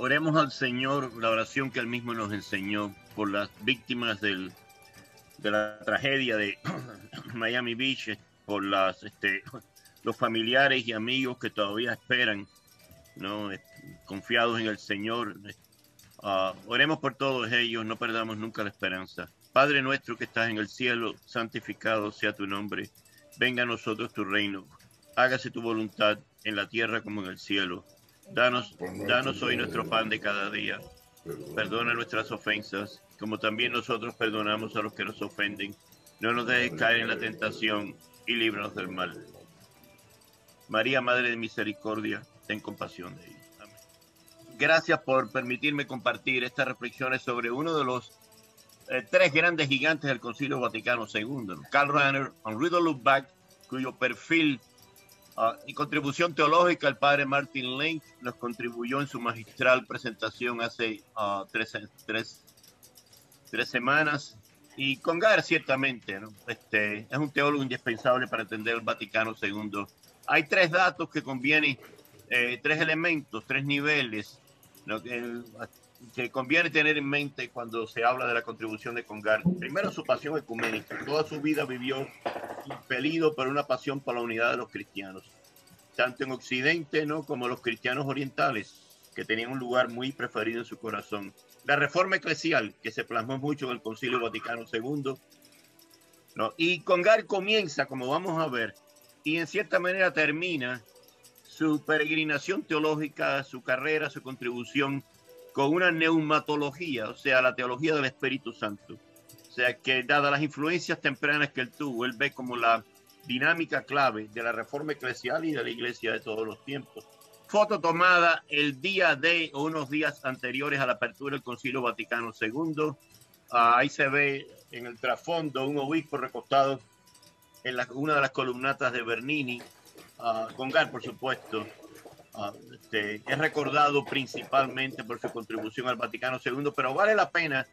Oremos al Señor la oración que Él mismo nos enseñó por las víctimas de la tragedia de Miami Beach, por los familiares y amigos que todavía esperan, ¿no? Confiados en el Señor. Oremos por todos ellos, no perdamos nunca la esperanza. Padre nuestro que estás en el cielo, santificado sea tu nombre. Venga a nosotros tu reino. Hágase tu voluntad en la tierra como en el cielo. Danos hoy nuestro pan de cada día. Perdona nuestras ofensas, como también nosotros perdonamos a los que nos ofenden. No nos dejes caer en la tentación y líbranos del mal. María, Madre de Misericordia, ten compasión de ellos. Amén. Gracias por permitirme compartir estas reflexiones sobre uno de los tres grandes gigantes del Concilio Vaticano II, Karl Rahner, Henri de Lubac, cuyo perfil y contribución teológica el padre Martin Link nos contribuyó en su magistral presentación hace tres semanas. Y Congar, ciertamente, ¿no? Es un teólogo indispensable para entender el Vaticano II. Hay tres datos que conviene, tres elementos, tres niveles, ¿no? que conviene tener en mente cuando se habla de la contribución de Congar. Primero, su pasión ecuménica. Toda su vida vivió impelido por una pasión por la unidad de los cristianos, tanto en Occidente, ¿no?, como los cristianos orientales, que tenían un lugar muy preferido en su corazón. La reforma eclesial, que se plasmó mucho en el Concilio Vaticano II, ¿no? Y Congar comienza, como vamos a ver, y en cierta manera termina su peregrinación teológica, su carrera, su contribución, con una neumatología, o sea, la teología del Espíritu Santo. O sea, que dadas las influencias tempranas que él tuvo, él ve como la dinámica clave de la reforma eclesial y de la iglesia de todos los tiempos. Foto tomada el día de, o unos días anteriores a la apertura del Concilio Vaticano II. Ahí se ve en el trasfondo un obispo recostado en una de las columnatas de Bernini. Congar, por supuesto, es recordado principalmente por su contribución al Vaticano II, pero vale la pena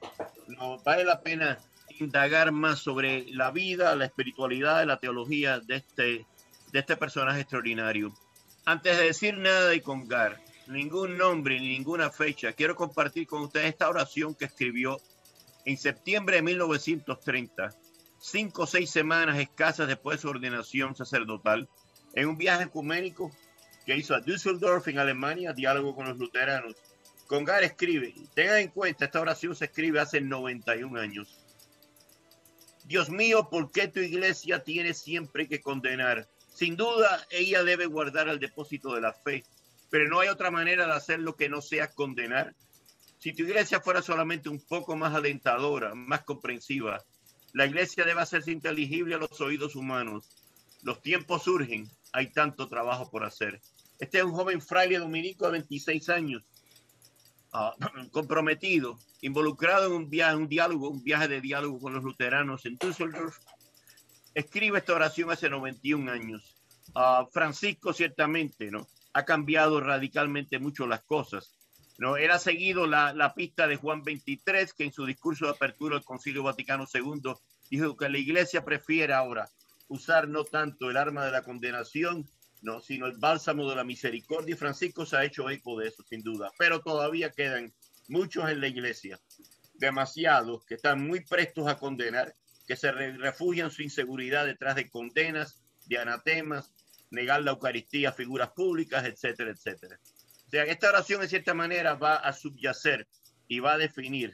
indagar más sobre la vida, la espiritualidad, la teología de este personaje extraordinario. Antes de decir nada de Congar, ningún nombre ni ninguna fecha, quiero compartir con ustedes esta oración que escribió en septiembre de 1930, 5 o 6 semanas escasas después de su ordenación sacerdotal, en un viaje ecuménico que hizo a Düsseldorf, en Alemania, diálogo con los luteranos. Congar escribe, tengan en cuenta, esta oración se escribe hace 91 años. Dios mío, ¿por qué tu iglesia tiene siempre que condenar? Sin duda, ella debe guardar el depósito de la fe, pero no hay otra manera de hacerlo que no sea condenar. Si tu iglesia fuera solamente un poco más alentadora, más comprensiva, la iglesia debe hacerse inteligible a los oídos humanos. Los tiempos surgen, hay tanto trabajo por hacer. Este es un joven fraile dominico de 26 años, comprometido, involucrado en un viaje de diálogo con los luteranos en Düsseldorf. Escribe esta oración hace 91 años. Francisco ciertamente, ¿no?, ha cambiado radicalmente mucho las cosas, ¿no? Él ha seguido la pista de Juan 23, que en su discurso de apertura del Concilio Vaticano II dijo que la iglesia prefiere ahora usar no tanto el arma de la condenación, no, sino el bálsamo de la misericordia. Y Francisco se ha hecho eco de eso, sin duda, pero todavía quedan muchos en la iglesia, demasiados, que están muy prestos a condenar, que se refugian su inseguridad detrás de condenas, de anatemas, negar la Eucaristía a figuras públicas, etcétera, etcétera. O sea, esta oración en cierta manera va a subyacer y va a definir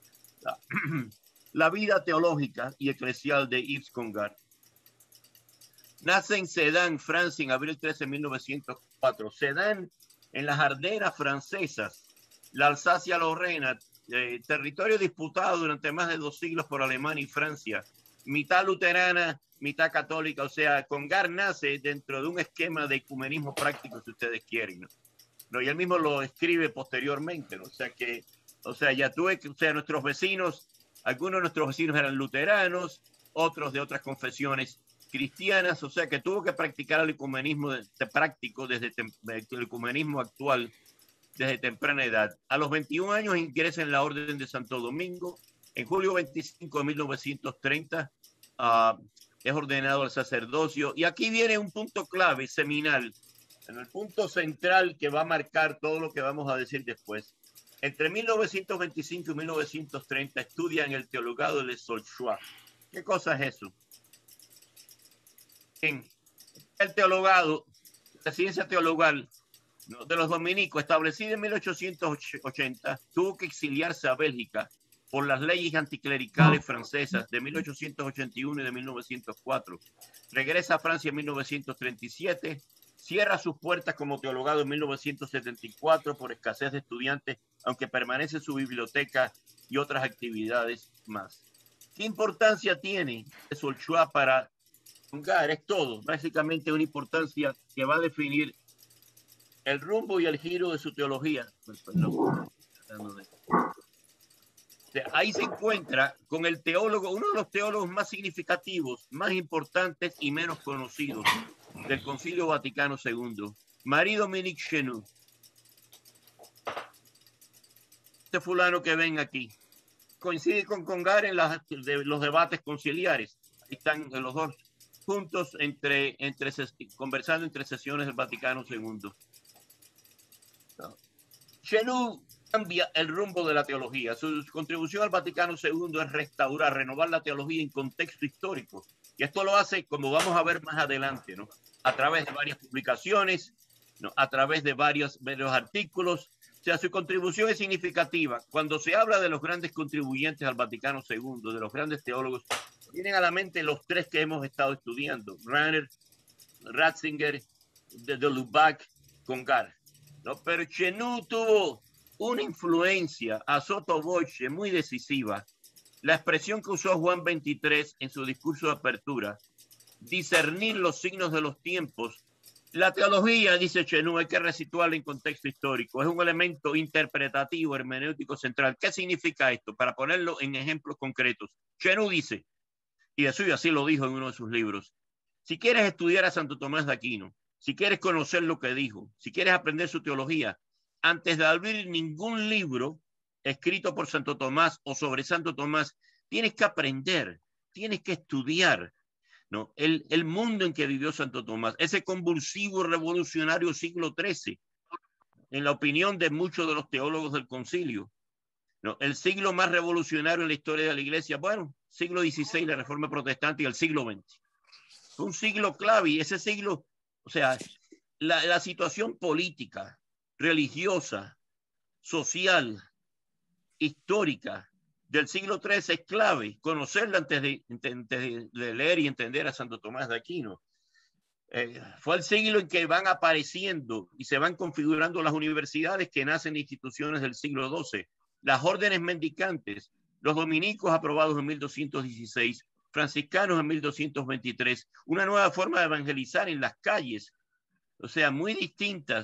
la vida teológica y eclesial de Yves Congar. Nace en Sedan, Francia, en abril 13 de 1904. Sedan, en las Ardenas francesas, la Alsacia-Lorena, territorio disputado durante más de 2 siglos por Alemania y Francia, mitad luterana, mitad católica. O sea, Congar nace dentro de un esquema de ecumenismo práctico, si ustedes quieren, ¿no? Y él mismo lo escribe posteriormente, ¿no? O sea, nuestros vecinos, algunos de nuestros vecinos eran luteranos, otros de otras confesiones cristianas, o sea que tuvo que practicar el ecumenismo práctico desde el ecumenismo actual desde temprana edad. A los 21 años ingresa en la Orden de Santo Domingo. En julio 25 de 1930 es ordenado al sacerdocio. Y aquí viene un punto clave, seminal, En el punto central que va a marcar todo lo que vamos a decir después. Entre 1925 y 1930 estudia en el teologado de Solchois. ¿Qué cosa es eso? En el teologado, la ciencia teologal, ¿no?, de los dominicos, establecida en 1880, tuvo que exiliarse a Bélgica por las leyes anticlericales francesas de 1881 y de 1904. Regresa a Francia en 1937, cierra sus puertas como teologado en 1974 por escasez de estudiantes, aunque permanece en su biblioteca y otras actividades más. ¿Qué importancia tiene Solchois para Congar? Es todo, básicamente una importancia que va a definir el rumbo y el giro de su teología. Ahí se encuentra con el teólogo, uno de los teólogos más significativos, más importantes y menos conocidos del Concilio Vaticano II, Marie-Dominique Chenu. Este fulano que ven aquí coincide con Congar en los debates conciliares. Ahí están los dos juntos conversando entre sesiones del Vaticano II. Chenu cambia el rumbo de la teología. Su contribución al Vaticano II es restaurar, renovar la teología en contexto histórico. Y esto lo hace, como vamos a ver más adelante, ¿no?, a través de varias publicaciones, ¿no?, a través de varios artículos. O sea, su contribución es significativa. Cuando se habla de los grandes contribuyentes al Vaticano II, de los grandes teólogos, vienen a la mente los tres que hemos estado estudiando: Rahner, Ratzinger, de Lubac, Congar, ¿no? Pero Chenu tuvo una influencia a sotto voce muy decisiva. La expresión que usó Juan XXIII en su discurso de apertura, discernir los signos de los tiempos. La teología, dice Chenu, hay que resituarla en contexto histórico. Es un elemento interpretativo, hermenéutico central. ¿Qué significa esto? Para ponerlo en ejemplos concretos. Chenu dice, y eso y así lo dijo en uno de sus libros: si quieres estudiar a Santo Tomás de Aquino, si quieres conocer lo que dijo, si quieres aprender su teología, antes de abrir ningún libro escrito por Santo Tomás o sobre Santo Tomás, tienes que aprender, tienes que estudiar, ¿no?, el mundo en que vivió Santo Tomás, ese convulsivo revolucionario siglo XIII, en la opinión de muchos de los teólogos del concilio, ¿no?, el siglo más revolucionario en la historia de la Iglesia. Bueno, siglo XVI, la Reforma Protestante, y el siglo XX. Fue un siglo clave, y ese siglo, o sea, la situación política, religiosa, social, histórica del siglo XIII es clave. Conocerla antes de leer y entender a Santo Tomás de Aquino. Fue el siglo en que van apareciendo y se van configurando las universidades que nacen de instituciones del siglo XII, las órdenes mendicantes, los dominicos aprobados en 1216, franciscanos en 1223, una nueva forma de evangelizar en las calles, o sea, muy distinta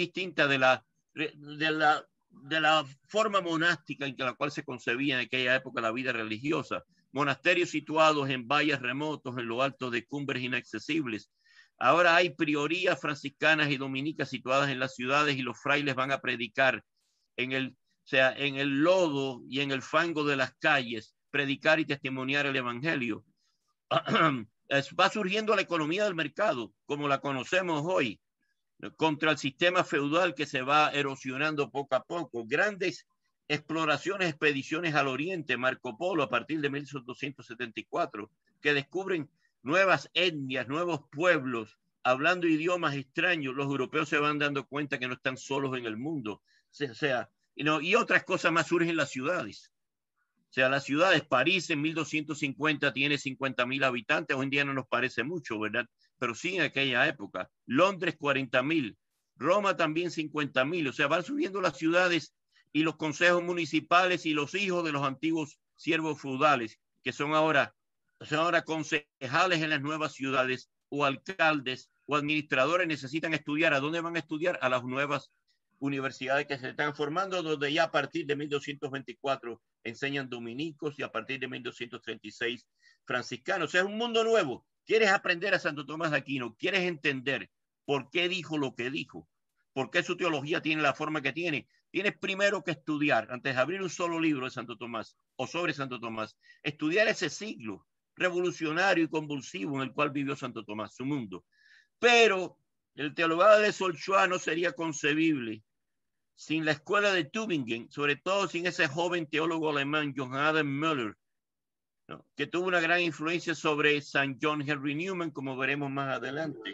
de la forma monástica en la cual se concebía en aquella época la vida religiosa. Monasterios situados en valles remotos, en lo alto de cumbres inaccesibles. Ahora hay priorías franciscanas y dominicas situadas en las ciudades, y los frailes van a predicar en el lodo y en el fango de las calles, predicar y testimoniar el evangelio. Va surgiendo la economía del mercado, como la conocemos hoy, contra el sistema feudal que se va erosionando poco a poco. Grandes exploraciones, expediciones al oriente, Marco Polo a partir de 1274, que descubren nuevas etnias, nuevos pueblos, hablando idiomas extraños. Los europeos se van dando cuenta que no están solos en el mundo. O sea, y otras cosas más surgen en las ciudades. O sea, las ciudades, París en 1250 tiene 50.000 habitantes, hoy en día no nos parece mucho, ¿verdad? Pero sí en aquella época. Londres 40.000, Roma también 50.000, o sea, van subiendo las ciudades y los consejos municipales y los hijos de los antiguos siervos feudales, que son ahora concejales en las nuevas ciudades, o alcaldes o administradores, necesitan estudiar. ¿A dónde van a estudiar? A las nuevas universidades que se están formando, donde ya a partir de 1224 enseñan dominicos y a partir de 1236 franciscanos. O sea, es un mundo nuevo. ¿Quieres aprender a Santo Tomás de Aquino? ¿Quieres entender por qué dijo lo que dijo? ¿Por qué su teología tiene la forma que tiene? Tienes primero que estudiar, antes de abrir un solo libro de Santo Tomás o sobre Santo Tomás, estudiar ese siglo revolucionario y convulsivo en el cual vivió Santo Tomás, su mundo. Pero El teologado de Solchua no sería concebible sin la escuela de Tübingen, sobre todo sin ese joven teólogo alemán, Johann Adam Müller, ¿no?, que tuvo una gran influencia sobre San John Henry Newman, como veremos más adelante.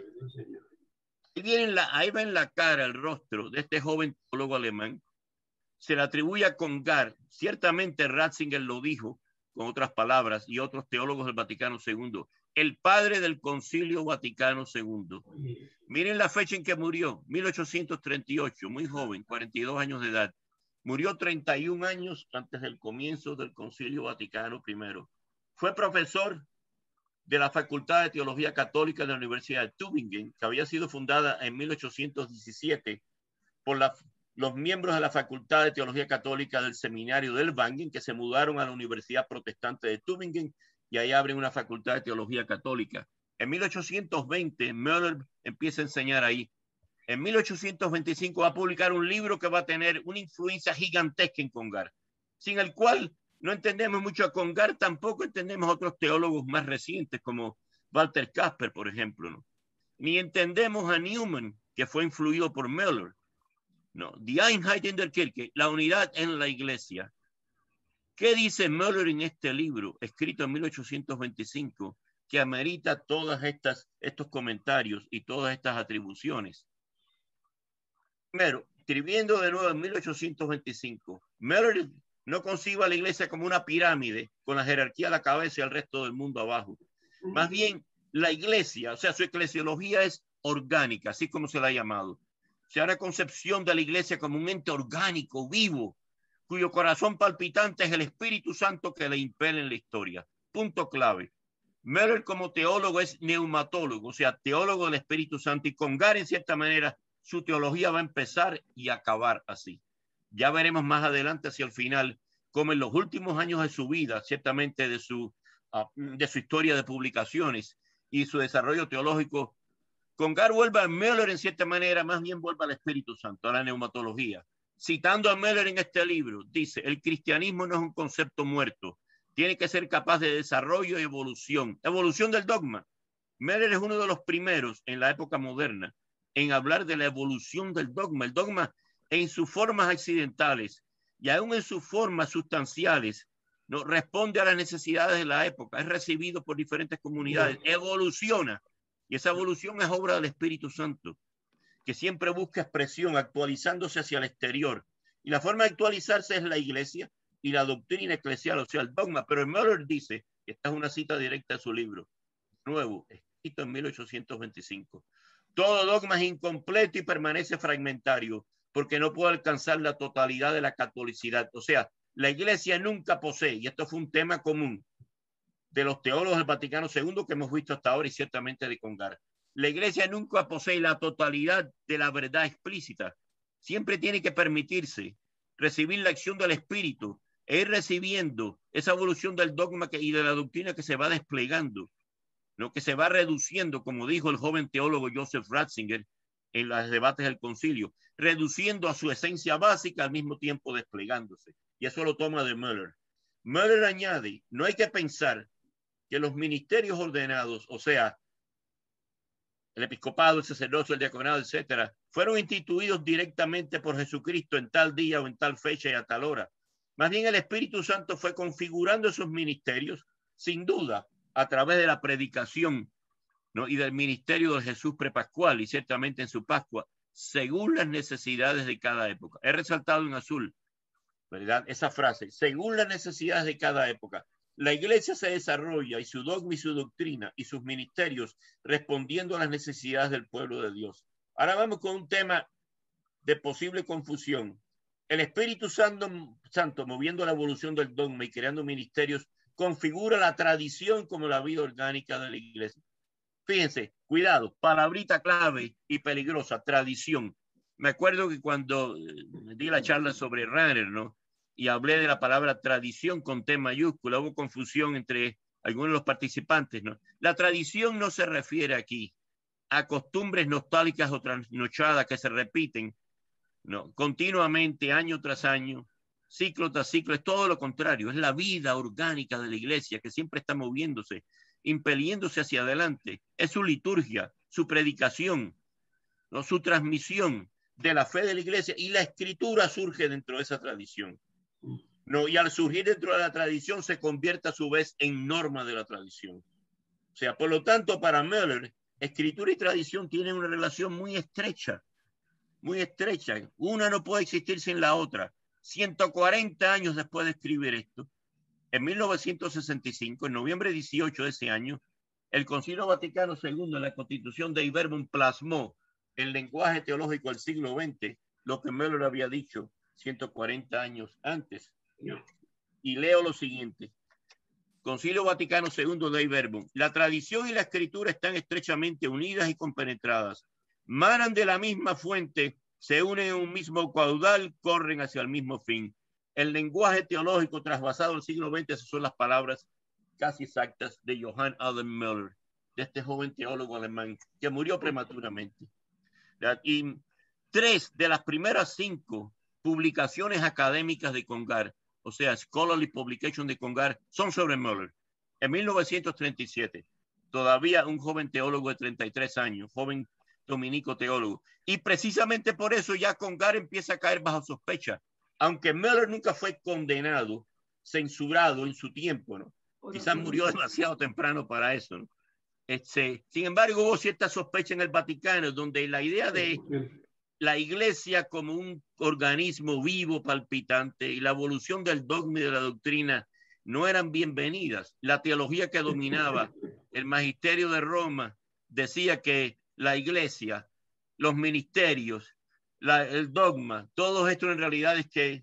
Ahí va en la cara, el rostro de este joven teólogo alemán. Se le atribuye a Congar. Ciertamente Ratzinger lo dijo, con otras palabras, y otros teólogos del Vaticano II, el padre del Concilio Vaticano II. Miren la fecha en que murió, 1838, muy joven, 42 años de edad. Murió 31 años antes del comienzo del Concilio Vaticano I. Fue profesor de la Facultad de Teología Católica de la Universidad de Tübingen, que había sido fundada en 1817 por los miembros de la Facultad de Teología Católica del Seminario del Wangen, que se mudaron a la Universidad Protestante de Tübingen y ahí abren una Facultad de Teología Católica. En 1820, Müller empieza a enseñar ahí. En 1825 va a publicar un libro que va a tener una influencia gigantesca en Congar, sin el cual no entendemos mucho a Congar, tampoco entendemos a otros teólogos más recientes como Walter Kasper, por ejemplo, ¿no? Ni entendemos a Newman, que fue influido por Müller. No, Die Einheit in der Kirche, la unidad en la iglesia. ¿Qué dice Müller en este libro, escrito en 1825, que amerita todas estos comentarios y todas estas atribuciones? Primero, escribiendo de nuevo en 1825, Müller no concibe a la iglesia como una pirámide con la jerarquía a la cabeza y el resto del mundo abajo. Más bien, la iglesia, o sea, su eclesiología es orgánica, así como se la ha llamado. Se hará concepción de la iglesia como un ente orgánico, vivo, cuyo corazón palpitante es el Espíritu Santo que le impele en la historia. Punto clave. Müller como teólogo es neumatólogo, o sea, teólogo del Espíritu Santo, y Congar en cierta manera su teología va a empezar y acabar así. Ya veremos más adelante hacia el final cómo en los últimos años de su vida, ciertamente de su historia de publicaciones y su desarrollo teológico, Congar vuelve a Müller en cierta manera, más bien vuelve al Espíritu Santo, a la neumatología. Citando a Müller en este libro, dice, el cristianismo no es un concepto muerto, tiene que ser capaz de desarrollo y evolución. Evolución del dogma. Müller es uno de los primeros en la época moderna en hablar de la evolución del dogma. El dogma en sus formas accidentales y aún en sus formas sustanciales no responde a las necesidades de la época, es recibido por diferentes comunidades, evoluciona, y esa evolución es obra del Espíritu Santo, que siempre busca expresión, actualizándose hacia el exterior. Y la forma de actualizarse es la iglesia y la doctrina eclesial, o sea, el dogma. Pero Müller dice, esta es una cita directa de su libro, nuevo, escrito en 1825, todo dogma es incompleto y permanece fragmentario, porque no puede alcanzar la totalidad de la catolicidad. O sea, la iglesia nunca posee, y esto fue un tema común de los teólogos del Vaticano II que hemos visto hasta ahora y ciertamente de Congar. La iglesia nunca posee la totalidad de la verdad explícita. Siempre tiene que permitirse recibir la acción del Espíritu e ir recibiendo esa evolución del dogma y de la doctrina que se va desplegando, ¿no?, que se va reduciendo, como dijo el joven teólogo Joseph Ratzinger en los debates del concilio, reduciendo a su esencia básica al mismo tiempo desplegándose. Y eso lo toma de Müller. Müller añade, no hay que pensar que los ministerios ordenados, o sea, el episcopado, el sacerdocio, el diaconado, etcétera, fueron instituidos directamente por Jesucristo en tal día o en tal fecha y a tal hora. Más bien el Espíritu Santo fue configurando esos ministerios, sin duda, a través de la predicación, ¿no?, y del ministerio de Jesús prepascual y ciertamente en su Pascua, según las necesidades de cada época. He resaltado en azul, ¿verdad?, esa frase, según las necesidades de cada época. La iglesia se desarrolla y su dogma y su doctrina y sus ministerios respondiendo a las necesidades del pueblo de Dios. Ahora vamos con un tema de posible confusión. El Espíritu Santo moviendo la evolución del dogma y creando ministerios, configura la tradición como la vida orgánica de la iglesia. Fíjense, cuidado, palabrita clave y peligrosa, tradición. Me acuerdo que cuando di la charla sobre Rahner, ¿no?, y hablé de la palabra tradición con T mayúscula, hubo confusión entre algunos de los participantes, ¿no? La tradición no se refiere aquí a costumbres nostálgicas o trasnochadas que se repiten, ¿no?, continuamente, año tras año, ciclo tras ciclo. Es todo lo contrario, es la vida orgánica de la iglesia que siempre está moviéndose, impeliéndose hacia adelante. Es su liturgia, su predicación, ¿no? Su transmisión de la fe de la iglesia, y la escritura surge dentro de esa tradición, ¿no? Y al surgir dentro de la tradición se convierte a su vez en norma de la tradición. O sea, por lo tanto, para Møller, escritura y tradición tienen una relación muy estrecha, muy estrecha. Una no puede existir sin la otra. 140 años después de escribir esto, en 1965, en noviembre 18 de ese año, el Concilio Vaticano II en la Constitución de Verbum plasmó el lenguaje teológico del siglo XX, lo que Møller había dicho 140 años antes. Y leo lo siguiente. Concilio Vaticano II Dei Verbum. La tradición y la escritura están estrechamente unidas y compenetradas. Manan de la misma fuente, se unen en un mismo caudal, corren hacia el mismo fin. El lenguaje teológico trasvasado del siglo XX, esas son las palabras casi exactas de Johann Adam Møller, de este joven teólogo alemán que murió prematuramente. Y 3 de las primeras 5 publicaciones académicas de Congar, o sea, Scholarly Publication de Congar, son sobre Møller. En 1937, todavía un joven teólogo de 33 años, joven dominico teólogo. Y precisamente por eso ya Congar empieza a caer bajo sospecha. Aunque Møller nunca fue condenado, censurado en su tiempo, ¿no? Quizás murió demasiado temprano para eso, ¿no? Sin embargo, hubo cierta sospecha en el Vaticano, donde la idea de la iglesia como un organismo vivo, palpitante, y la evolución del dogma y de la doctrina no eran bienvenidas. La teología que dominaba el magisterio de Roma decía que la iglesia, los ministerios, el dogma, todo esto en realidad es que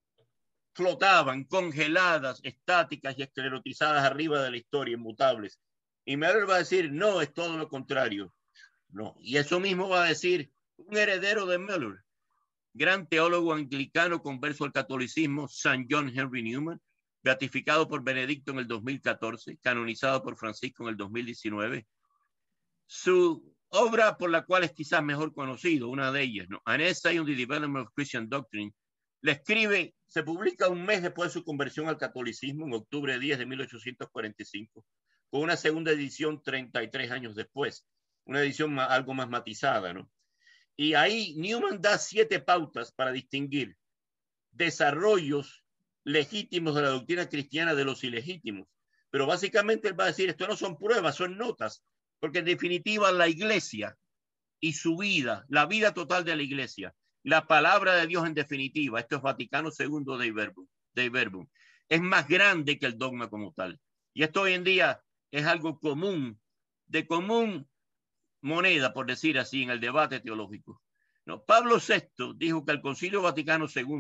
flotaban congeladas, estáticas y esclerotizadas arriba de la historia, inmutables. Y Møller va a decir, no, es todo lo contrario. No. Y eso mismo va a decir un heredero de Møller, gran teólogo anglicano converso al catolicismo, St. John Henry Newman, beatificado por Benedicto en el 2014, canonizado por Francisco en el 2019. Su obra, por la cual es quizás mejor conocido, una de ellas, ¿no? An Essay on the Development of Christian Doctrine, le escribe, se publica un mes después de su conversión al catolicismo, en octubre 10 de 1845, con una segunda edición 33 años después, una edición algo más matizada, ¿no? Y ahí Newman da 7 pautas para distinguir desarrollos legítimos de la doctrina cristiana de los ilegítimos. Pero básicamente él va a decir, esto no son pruebas, son notas, porque en definitiva la iglesia y su vida, la vida total de la iglesia, la palabra de Dios en definitiva, esto es Vaticano II Dei Verbum, es más grande que el dogma como tal. Y esto hoy en día es algo común, de común moneda, por decir así, en el debate teológico. No, Pablo VI dijo que el Concilio Vaticano II,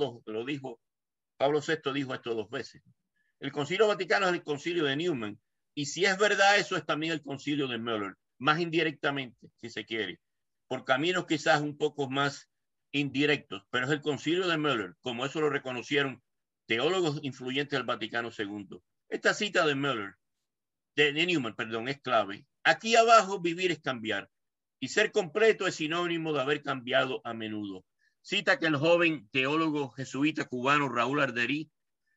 Pablo VI dijo esto 2 veces. El Concilio Vaticano es el concilio de Newman, y si es verdad eso, es también el concilio de Møller, más indirectamente, si se quiere, por caminos quizás un poco más indirectos, pero es el concilio de Møller, como eso lo reconocieron teólogos influyentes del Vaticano II. Esta cita de Møller, de Newman, perdón, es clave. Aquí abajo, vivir es cambiar, y ser completo es sinónimo de haber cambiado a menudo. Cita que el joven teólogo jesuita cubano Raúl Arderí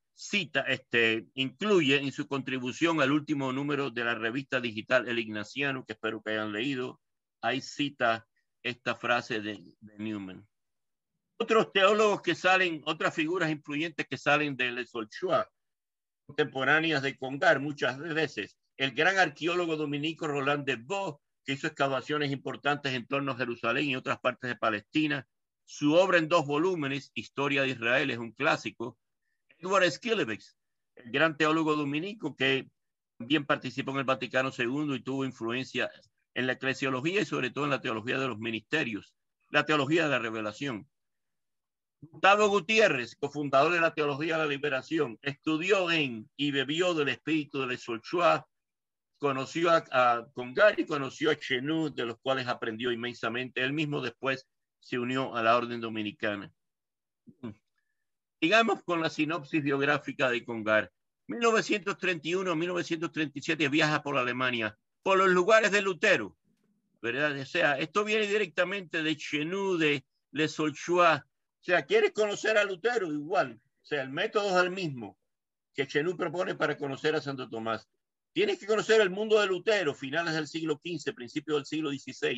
incluye en su contribución al último número de la revista digital El Ignaciano, que espero que hayan leído. Ahí cita esta frase de Newman. Otros teólogos que salen, otras figuras influyentes que salen de Solchua, contemporáneas de Congar, muchas veces. El gran arqueólogo dominico Roland de Vaux, que hizo excavaciones importantes en torno a Jerusalén y otras partes de Palestina. Su obra en 2 volúmenes, Historia de Israel, es un clásico. Edward Schillebeeckx, el gran teólogo dominico que también participó en el Vaticano II y tuvo influencia en la eclesiología y sobre todo en la teología de los ministerios, la teología de la revelación. Gustavo Gutiérrez, cofundador de la teología de la liberación, estudió y bebió del espíritu de Solchua, conoció a Congar y conoció a Chenu, de los cuales aprendió inmensamente. Él mismo después se unió a la orden dominicana. Digamos con la sinopsis biográfica de Congar. 1931-1937 viaja por Alemania, por los lugares de Lutero, ¿verdad? O sea, esto viene directamente de Chenu, de Solchua. O sea, ¿quieres conocer a Lutero? Igual. O sea, el método es el mismo que Chenu propone para conocer a Santo Tomás. Tienes que conocer el mundo de Lutero, finales del siglo XV, principios del siglo XVI,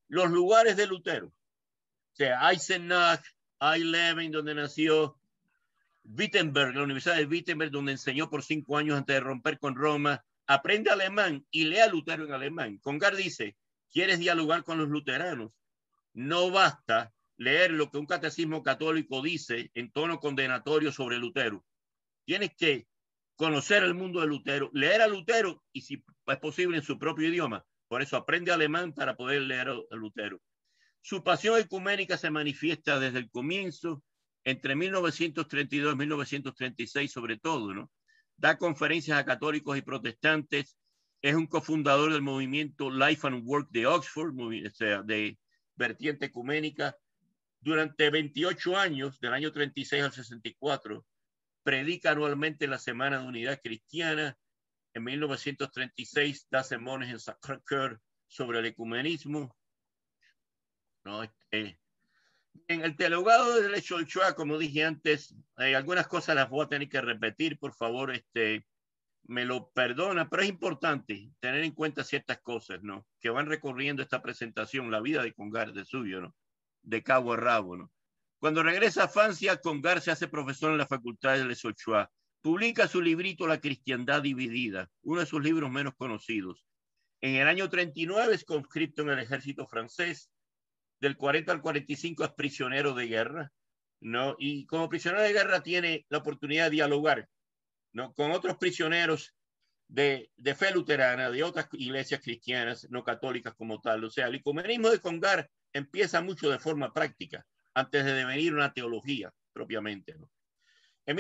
los lugares de Lutero. O sea, Eisenach, Eisleben, donde nació, Wittenberg, la Universidad de Wittenberg, donde enseñó por 5 años antes de romper con Roma, aprende alemán y lee a Lutero en alemán. Congar dice, ¿quieres dialogar con los luteranos? No basta leer lo que un catecismo católico dice en tono condenatorio sobre Lutero. Tienes que conocer el mundo de Lutero, leer a Lutero y si es posible en su propio idioma. Por eso aprende alemán para poder leer a Lutero. Su pasión ecuménica se manifiesta desde el comienzo, entre 1932 y 1936 sobre todo, ¿no? Da conferencias a católicos y protestantes, es un cofundador del movimiento Life and Work de Oxford, o sea, de vertiente ecuménica. Durante 28 años, del año 36 al 64, predica anualmente la Semana de Unidad Cristiana. En 1936 da sermones en Sacré-Cœur sobre el ecumenismo. ¿No? En el teologado de Lesolchoa, como dije antes, algunas cosas las voy a tener que repetir, por favor, me lo perdona, pero es importante tener en cuenta ciertas cosas, ¿no? Que van recorriendo esta presentación, la vida de Congar, de suyo, ¿no? De cabo a rabo, ¿no? Cuando regresa a Francia, Congar se hace profesor en la Facultad de Lesolchoa. Publica su librito La Cristiandad Dividida, uno de sus libros menos conocidos. En el año 39 es conscripto en el ejército francés. Del 40 al 45 es prisionero de guerra, ¿no? Y como prisionero de guerra tiene la oportunidad de dialogar, ¿no? Con otros prisioneros de fe luterana, de otras iglesias cristianas, no católicas como tal. O sea, el ecumenismo de Congar empieza mucho de forma práctica, antes de devenir una teología propiamente, ¿no? En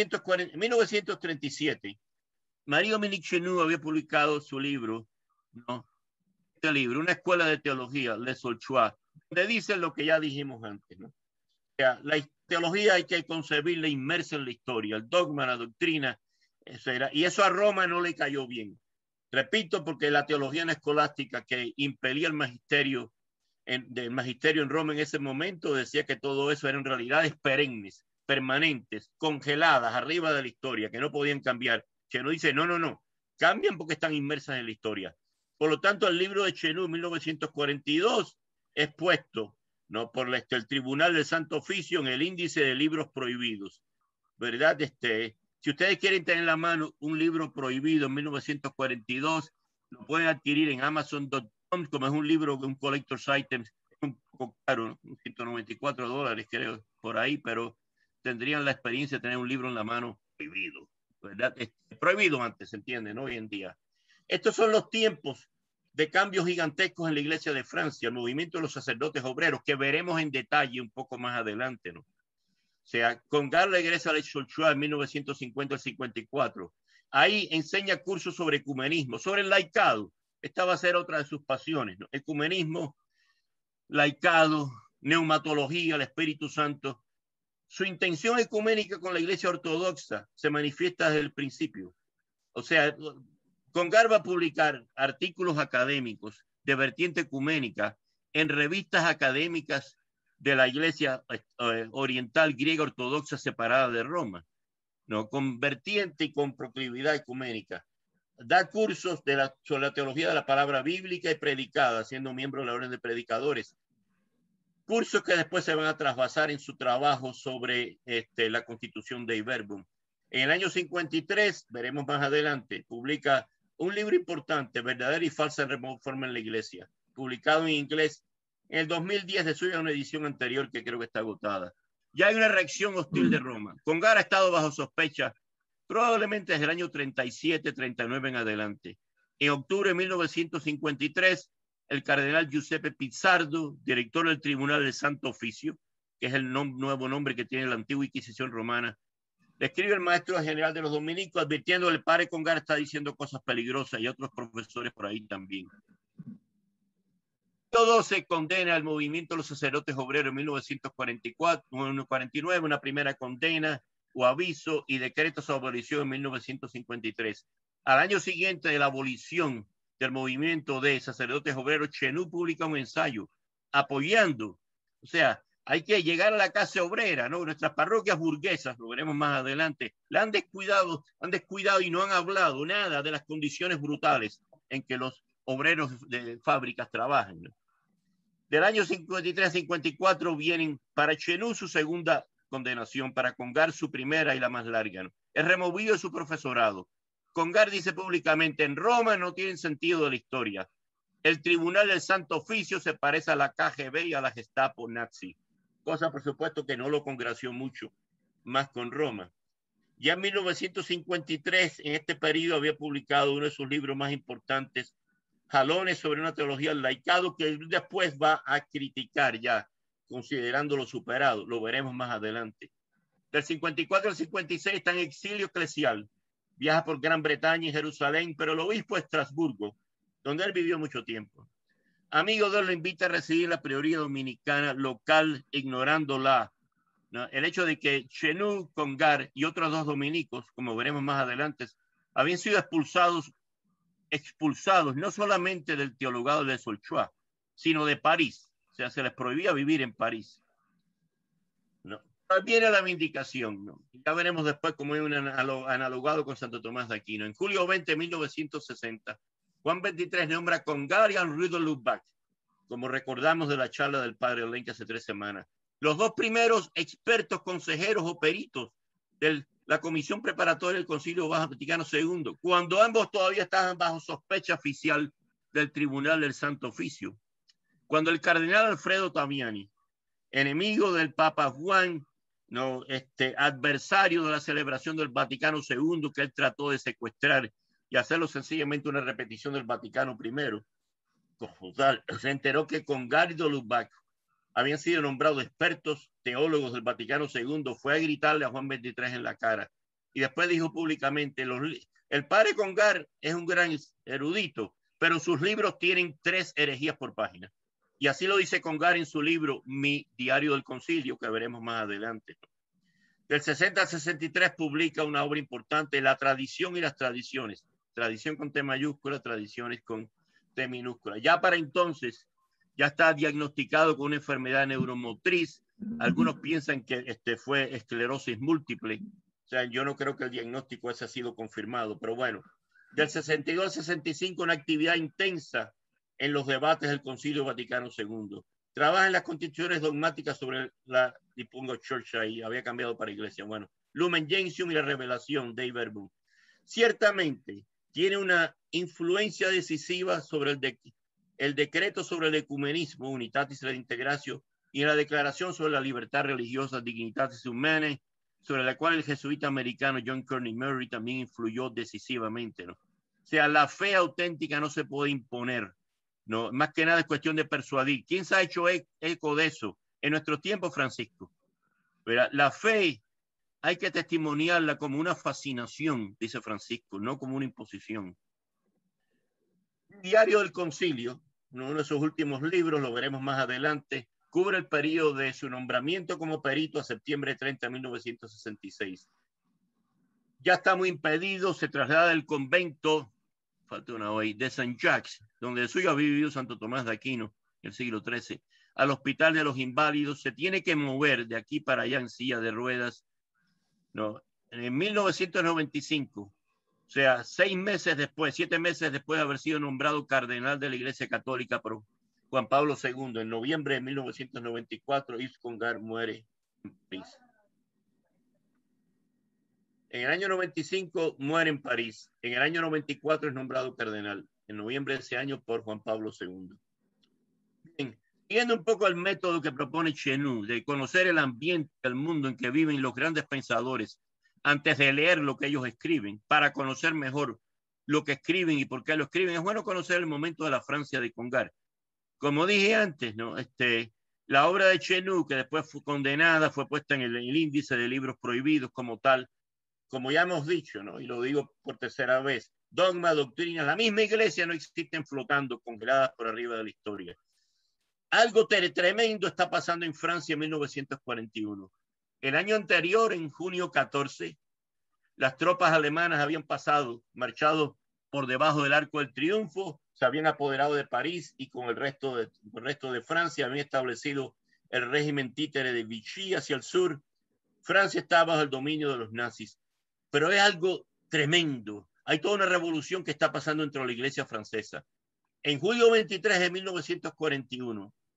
1937, Marie-Dominique Chenu había publicado su libro, ¿no? Este libro, Una escuela de teología, Lesolchoa, donde dice lo que ya dijimos antes, ¿no? O sea, la teología hay que concebirla inmersa en la historia, el dogma, la doctrina, etc. Y eso a Roma no le cayó bien. Repito, porque la teología escolástica que impelía el magisterio del magisterio en Roma en ese momento decía que todo eso eran realidades perennes, permanentes, congeladas arriba de la historia, que no podían cambiar. Chenu dice, no, cambian porque están inmersas en la historia. Por lo tanto, el libro de Chenu, 1942, es puesto, ¿no? por el Tribunal del Santo Oficio en el índice de libros prohibidos, ¿verdad? Si ustedes quieren tener en la mano un libro prohibido en 1942, lo pueden adquirir en Amazon.com, como es un libro, un collector's item, un poco caro, ¿no? $194, creo, por ahí, pero tendrían la experiencia de tener un libro en la mano prohibido, ¿verdad? Prohibido antes, se entiende, ¿no? Hoy en día. Estos son los tiempos de cambios gigantescos en la Iglesia de Francia, el movimiento de los sacerdotes obreros, que veremos en detalle un poco más adelante, ¿no? O sea, Congar regresa a Lesolchoa en 1950 al 54. Ahí enseña cursos sobre ecumenismo, sobre el laicado. Esta va a ser otra de sus pasiones, ¿no? Ecumenismo, laicado, neumatología, el Espíritu Santo. Su intención ecuménica con la Iglesia Ortodoxa se manifiesta desde el principio. O sea, Congar va a publicar artículos académicos de vertiente ecuménica en revistas académicas de la Iglesia oriental griega ortodoxa separada de Roma, ¿no? Con vertiente y con proclividad ecuménica. Da cursos sobre la teología de la palabra bíblica y predicada, siendo miembro de la orden de predicadores. Cursos que después se van a trasvasar en su trabajo sobre la constitución de Iberbum. En el año 53, veremos más adelante, publica un libro importante, Verdadera y Falsa Reforma en la Iglesia, publicado en inglés. En el 2010 de suya una edición anterior que creo que está agotada. Ya hay una reacción hostil de Roma. Congar ha estado bajo sospecha probablemente desde el año 37, 39 en adelante. En octubre de 1953, el cardenal Giuseppe Pizzardo, director del Tribunal del Santo Oficio, que es el nuevo nombre que tiene la antigua Inquisición romana, le escribe el maestro general de los dominicos advirtiendo que el padre Congar está diciendo cosas peligrosas y otros profesores por ahí también. Todo se condena al movimiento de los sacerdotes obreros en 1949, una primera condena o aviso y decreto sobre abolición en 1953. Al año siguiente de la abolición del movimiento de sacerdotes obreros, Chenu publica un ensayo apoyando, o sea, hay que llegar a la clase obrera, ¿no? Nuestras parroquias burguesas, lo veremos más adelante, la han descuidado y no han hablado nada de las condiciones brutales en que los obreros de fábricas trabajan, ¿no? Del año 53 a 54 vienen para Chenú su segunda condenación, para Congar su primera y la más larga, ¿no? Es removido de su profesorado. Congar dice públicamente: en Roma no tienen sentido de la historia. El Tribunal del Santo Oficio se parece a la KGB y a la Gestapo nazi. Cosa, por supuesto, que no lo congració mucho más con Roma. Ya en 1953, en este periodo, había publicado uno de sus libros más importantes, Jalones sobre una teología del laicado, que después va a criticar ya, considerándolo superado. Lo veremos más adelante. Del 54 al 56 está en exilio eclesial. Viaja por Gran Bretaña y Jerusalén, pero el obispo es Estrasburgo, donde él vivió mucho tiempo. Amigo de él lo invita a residir en la prioría dominicana local, ignorándola, ¿no? El hecho de que Chenú, Congar y otros dos dominicos, como veremos más adelante, habían sido expulsados no solamente del teologado de Solchois, sino de París. O sea, se les prohibía vivir en París, ¿no? Viene la vindicación, ¿no? Ya veremos después cómo hay un analogado con Santo Tomás de Aquino. En julio 20 de 1960, Juan XXIII nombra a Congar y a Henri de Lubac, como recordamos de la charla del padre Olenque hace 3 semanas. Los dos primeros expertos, consejeros o peritos de la comisión preparatoria del Concilio Vaticano II, cuando ambos todavía estaban bajo sospecha oficial del Tribunal del Santo Oficio. Cuando el cardenal Alfredo Tamiani, enemigo del Papa Juan, no, adversario de la celebración del Vaticano II, que él trató de secuestrar y hacerlo sencillamente una repetición del Vaticano I, se enteró que Congar y de Lubac habían sido nombrados expertos teólogos del Vaticano II, fue a gritarle a Juan XXIII en la cara y después dijo públicamente: el padre Congar es un gran erudito, pero sus libros tienen 3 herejías por página. Y así lo dice Congar en su libro Mi Diario del Concilio, que veremos más adelante. Del 60 al 63 publica una obra importante, La tradición y las tradiciones. Tradición con T mayúscula, tradiciones con T minúscula. Ya para entonces, ya está diagnosticado con una enfermedad neuromotriz. Algunos piensan que fue esclerosis múltiple. O sea, yo no creo que el diagnóstico ese ha sido confirmado, pero bueno. Del 62 al 65, una actividad intensa en los debates del Concilio Vaticano II. Trabaja en las constituciones dogmáticas sobre la, y pongo church ahí, había cambiado para iglesia. Bueno, Lumen Gentium y la revelación de Iberbun. Ciertamente tiene una influencia decisiva sobre el decreto sobre el ecumenismo, Unitatis Redintegratio, y en la declaración sobre la libertad religiosa, Dignitatis Humanae, sobre la cual el jesuita americano John Kearney Murray también influyó decisivamente, ¿no? O sea, la fe auténtica no se puede imponer, ¿no? Más que nada es cuestión de persuadir. ¿Quién se ha hecho eco de eso? En nuestro tiempo, Francisco. ¿Verdad? La fe hay que testimoniarla como una fascinación, dice Francisco, no como una imposición. Diario del Concilio, uno de sus últimos libros, lo veremos más adelante, cubre el periodo de su nombramiento como perito a septiembre 30 de 1966. Ya está muy impedido, se traslada del convento, falta una hoy, de Saint Jacques, donde de suyo había vivido Santo Tomás de Aquino en el siglo XIII, al Hospital de los Inválidos. Se tiene que mover de aquí para allá en silla de ruedas, ¿no? En 1995, o sea, 6 meses después, 7 meses después de haber sido nombrado cardenal de la Iglesia Católica por Juan Pablo II, en noviembre de 1994, Yves Congar muere en París. En el año 95 muere en París. En el año 94 es nombrado cardenal, en noviembre de ese año por Juan Pablo II. Bien, siguiendo un poco el método que propone Chenú, de conocer el ambiente, el mundo en que viven los grandes pensadores, antes de leer lo que ellos escriben, para conocer mejor lo que escriben y por qué lo escriben. Es bueno conocer el momento de la Francia de Congar. Como dije antes, ¿no? La obra de Chenú, que después fue condenada, fue puesta en el índice de libros prohibidos como tal, como ya hemos dicho, ¿no? Y lo digo por tercera vez, dogma, doctrina, la misma iglesia no existen flotando, congeladas por arriba de la historia. Algo tremendo está pasando en Francia en 1941. El año anterior, en junio 14, las tropas alemanas habían marchado por debajo del Arco del Triunfo, se habían apoderado de París y con el resto de Francia habían establecido el régimen títere de Vichy hacia el sur. Francia estaba bajo el dominio de los nazis. Pero es algo tremendo. Hay toda una revolución que está pasando dentro de la iglesia francesa. En julio 23 de 1941,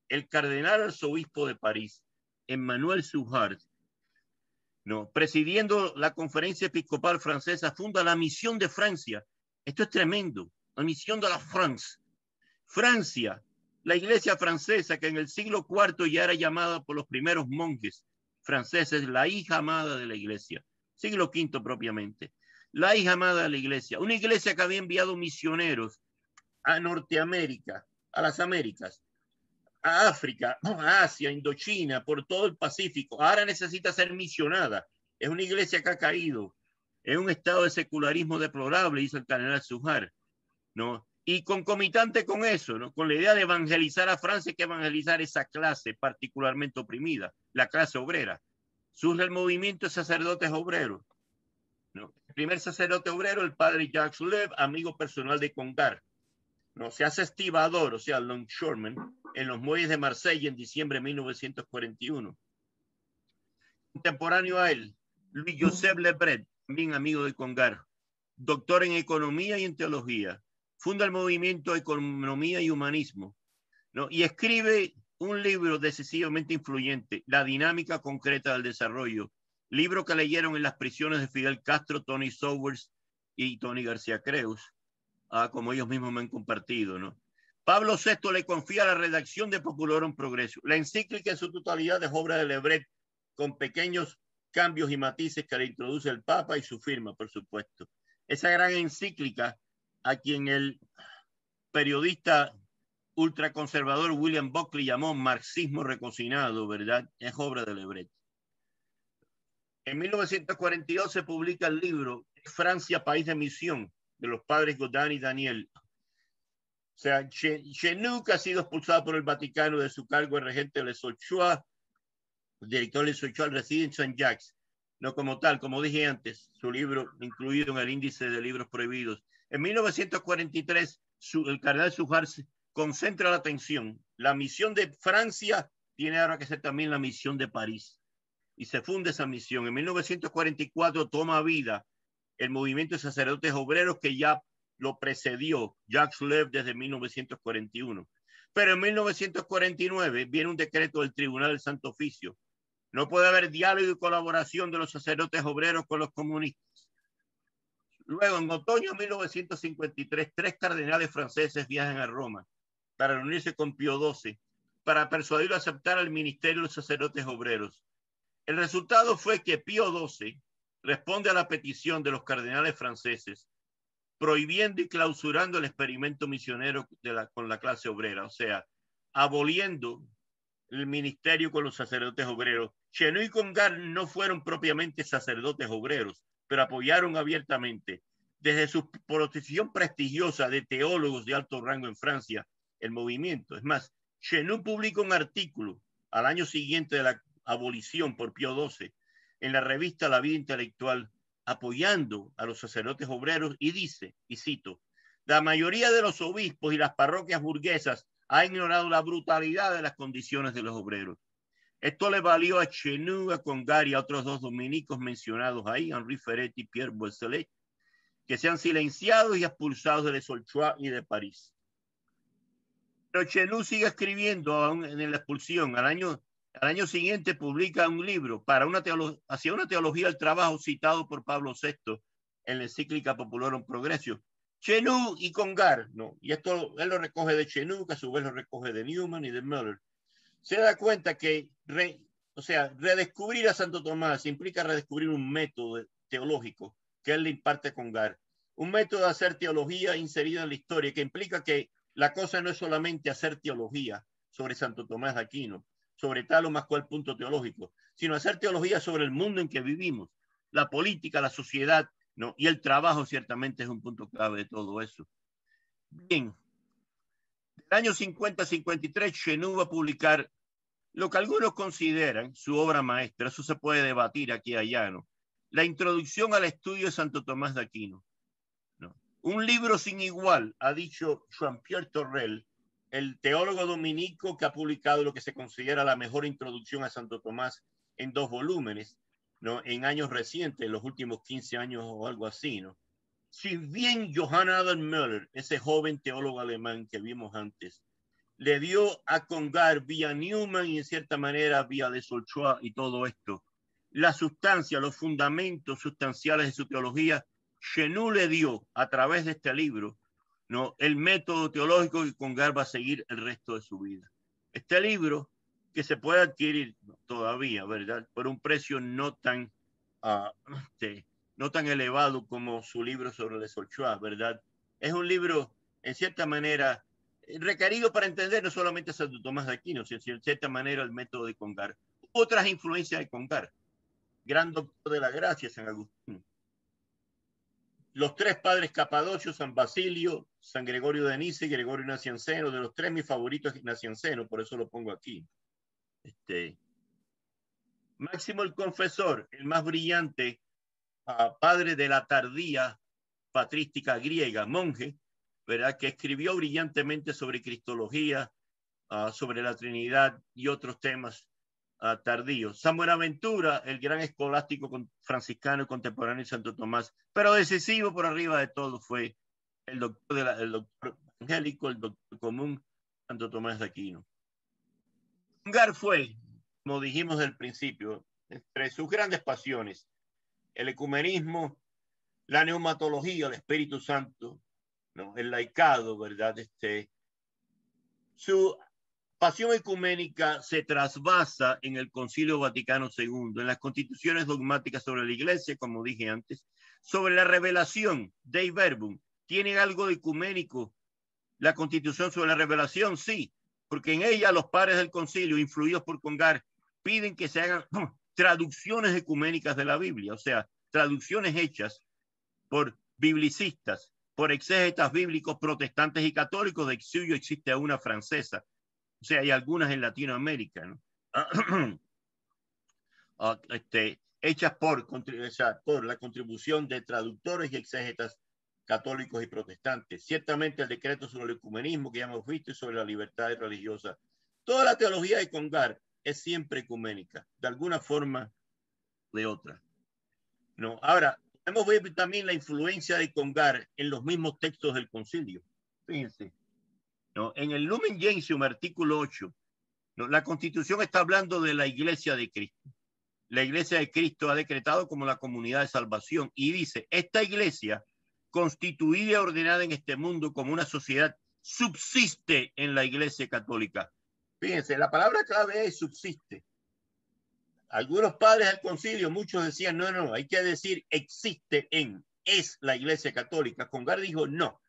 el cardenal arzobispo de París, Emmanuel Suhard, ¿no?, presidiendo la conferencia episcopal francesa, funda la Misión de Francia. Esto es tremendo, la Misión de la France. Francia, la iglesia francesa, que en el siglo IV ya era llamada por los primeros monjes franceses la hija amada de la iglesia, siglo V propiamente, la hija amada de la iglesia, una iglesia que había enviado misioneros a Norteamérica, a las Américas, a África, a Asia, Indochina, por todo el Pacífico. Ahora necesita ser misionada. Es una iglesia que ha caído en un estado de secularismo deplorable, hizo el cardenal Suhard, ¿no? Y concomitante con eso, ¿no?, con la idea de evangelizar a Francia, que evangelizar esa clase particularmente oprimida, la clase obrera. Surge el movimiento de sacerdotes obreros, ¿no? El primer sacerdote obrero, el padre Jacques Lev, amigo personal de Congar, ¿no? Se hace estibador, o sea, longshoreman, en los muelles de Marsella en diciembre de 1941. Contemporáneo a él, Louis-Joseph Lebret, también amigo de Congar, doctor en economía y en teología, funda el movimiento Economía y Humanismo, ¿no?, y escribe un libro decisivamente influyente, La dinámica concreta del desarrollo, libro que leyeron en las prisiones de Fidel Castro, Tony Sowers y Tony García Creus, como ellos mismos me han compartido, ¿no? Pablo VI le confía la redacción de Populorum Progressio. La encíclica en su totalidad es obra de Lebret, con pequeños cambios y matices que le introduce el Papa y su firma, por supuesto. Esa gran encíclica, a quien el periodista ultraconservador William Buckley llamó marxismo recocinado, ¿verdad?, es obra de Lebret. En 1942 se publica el libro Francia, país de misión, de los padres Godin y Daniel. O sea, Chenoux ha sido expulsado por el Vaticano de su cargo de regente de Les Ochoa. El director Les Ochoa reside en Saint-Jacques. No como tal, como dije antes, su libro incluido en el índice de libros prohibidos. En 1943, el cardenal Suhard concentra la atención. La misión de Francia tiene ahora que ser también la misión de París. Y se funda esa misión. En 1944 toma vida el movimiento de sacerdotes obreros, que ya lo precedió Jacques Lev desde 1941. Pero en 1949 viene un decreto del Tribunal del Santo Oficio. No puede haber diálogo y colaboración de los sacerdotes obreros con los comunistas. Luego, en otoño de 1953, 3 cardenales franceses viajan a Roma para reunirse con Pío XII, para persuadirlo a aceptar el ministerio de los sacerdotes obreros. El resultado fue que Pío XII responde a la petición de los cardenales franceses, prohibiendo y clausurando el experimento misionero con la clase obrera, o sea, aboliendo el ministerio con los sacerdotes obreros. Chenoux y Congar no fueron propiamente sacerdotes obreros, pero apoyaron abiertamente, desde su posición prestigiosa de teólogos de alto rango en Francia, el movimiento. Es más, Chenoux publica un artículo al año siguiente de la abolición por Pío XII en la revista La Vida Intelectual, apoyando a los sacerdotes obreros, y dice, y cito, la mayoría de los obispos y las parroquias burguesas ha ignorado la brutalidad de las condiciones de los obreros. Esto le valió a Chenoux, a Congar y a otros 2 dominicos mencionados ahí, Henri Ferret y Pierre Boisselet, que sean silenciados y expulsados de Les Ochoa y de París. Pero Chenoux sigue escribiendo aún en la expulsión. Al año siguiente publica un libro hacia una teología del trabajo, citado por Pablo VI en la encíclica Populorum Progressio. Chenoux y Congar, ¿no? Y esto él lo recoge de Chenoux, que a su vez lo recoge de Newman y de Müller. Se da cuenta que redescubrir a Santo Tomás implica redescubrir un método teológico que él le imparte a Congar. Un método de hacer teología inserida en la historia, que implica que la cosa no es solamente hacer teología sobre Santo Tomás de Aquino, sobre tal o más cual punto teológico, sino hacer teología sobre el mundo en que vivimos, la política, la sociedad, ¿no? Y el trabajo ciertamente es un punto clave de todo eso. Bien, del año 50-53, Chenoux va a publicar lo que algunos consideran su obra maestra. Eso se puede debatir aquí y allá, ¿no? La introducción al estudio de Santo Tomás de Aquino, ¿no? Un libro sin igual, ha dicho Jean-Pierre Torrel, el teólogo dominico que ha publicado lo que se considera la mejor introducción a Santo Tomás en 2 volúmenes, ¿no? En años recientes, en los últimos 15 años o algo así, ¿no? Si bien Johann Adam Müller, ese joven teólogo alemán que vimos antes, le dio a Congar vía Newman y en cierta manera vía de Solchois y todo esto la sustancia, los fundamentos sustanciales de su teología. Chenu le dio a través de este libro, ¿no?, el método teológico que Congar va a seguir el resto de su vida. Este libro, que se puede adquirir todavía, ¿verdad?, por un precio no tan elevado como su libro sobre Les Solchois, ¿verdad? Es un libro, en cierta manera, requerido para entender no solamente a Santo Tomás de Aquino, sino en cierta manera el método de Congar. Otras influencias de Congar: gran doctor de la gracia, San Agustín; los tres padres capadocios, San Basilio, San Gregorio de Niza y Gregorio Nacianceno. De los tres, mi favorito es Nacianceno, por eso lo pongo aquí. Máximo el Confesor, el más brillante, padre de la tardía patrística griega, monje, ¿verdad?, que escribió brillantemente sobre cristología, sobre la Trinidad y otros temas tardíos. San Buenaventura, el gran escolástico franciscano contemporáneo de Santo Tomás, pero decisivo por arriba de todo fue el doctor evangélico, el doctor común, Santo Tomás de Aquino. Congar fue, como dijimos al principio, entre sus grandes pasiones, el ecumenismo, la neumatología, el Espíritu Santo, ¿no?, el laicado, ¿verdad? Su pasión ecuménica se trasvasa en el Concilio Vaticano II, en las constituciones dogmáticas sobre la Iglesia, como dije antes, sobre la revelación, Dei Verbum. ¿Tiene algo de ecuménico la constitución sobre la revelación? Sí, porque en ella los padres del concilio, influidos por Congar, piden que se hagan traducciones ecuménicas de la Biblia, o sea, traducciones hechas por biblicistas, por exégetas bíblicos protestantes y católicos. De exilio existe una francesa, o sea, hay algunas en Latinoamérica, ¿no? Hechas por la contribución de traductores y exégetas católicos y protestantes. Ciertamente el decreto sobre el ecumenismo que ya hemos visto y sobre la libertad religiosa. Toda la teología de Congar es siempre ecuménica, de alguna forma o de otra, ¿no? Ahora, podemos ver también la influencia de Congar en los mismos textos del concilio. Fíjense, ¿no? En el Lumen Gentium, artículo 8, ¿no?, la Constitución está hablando de la Iglesia de Cristo. La Iglesia de Cristo ha decretado como la comunidad de salvación y dice: esta Iglesia, constituida y ordenada en este mundo como una sociedad, subsiste en la Iglesia católica. Fíjense, la palabra clave es subsiste. Algunos padres del concilio, muchos decían, no, hay que decir existe en, es la Iglesia católica. Congar dijo, no,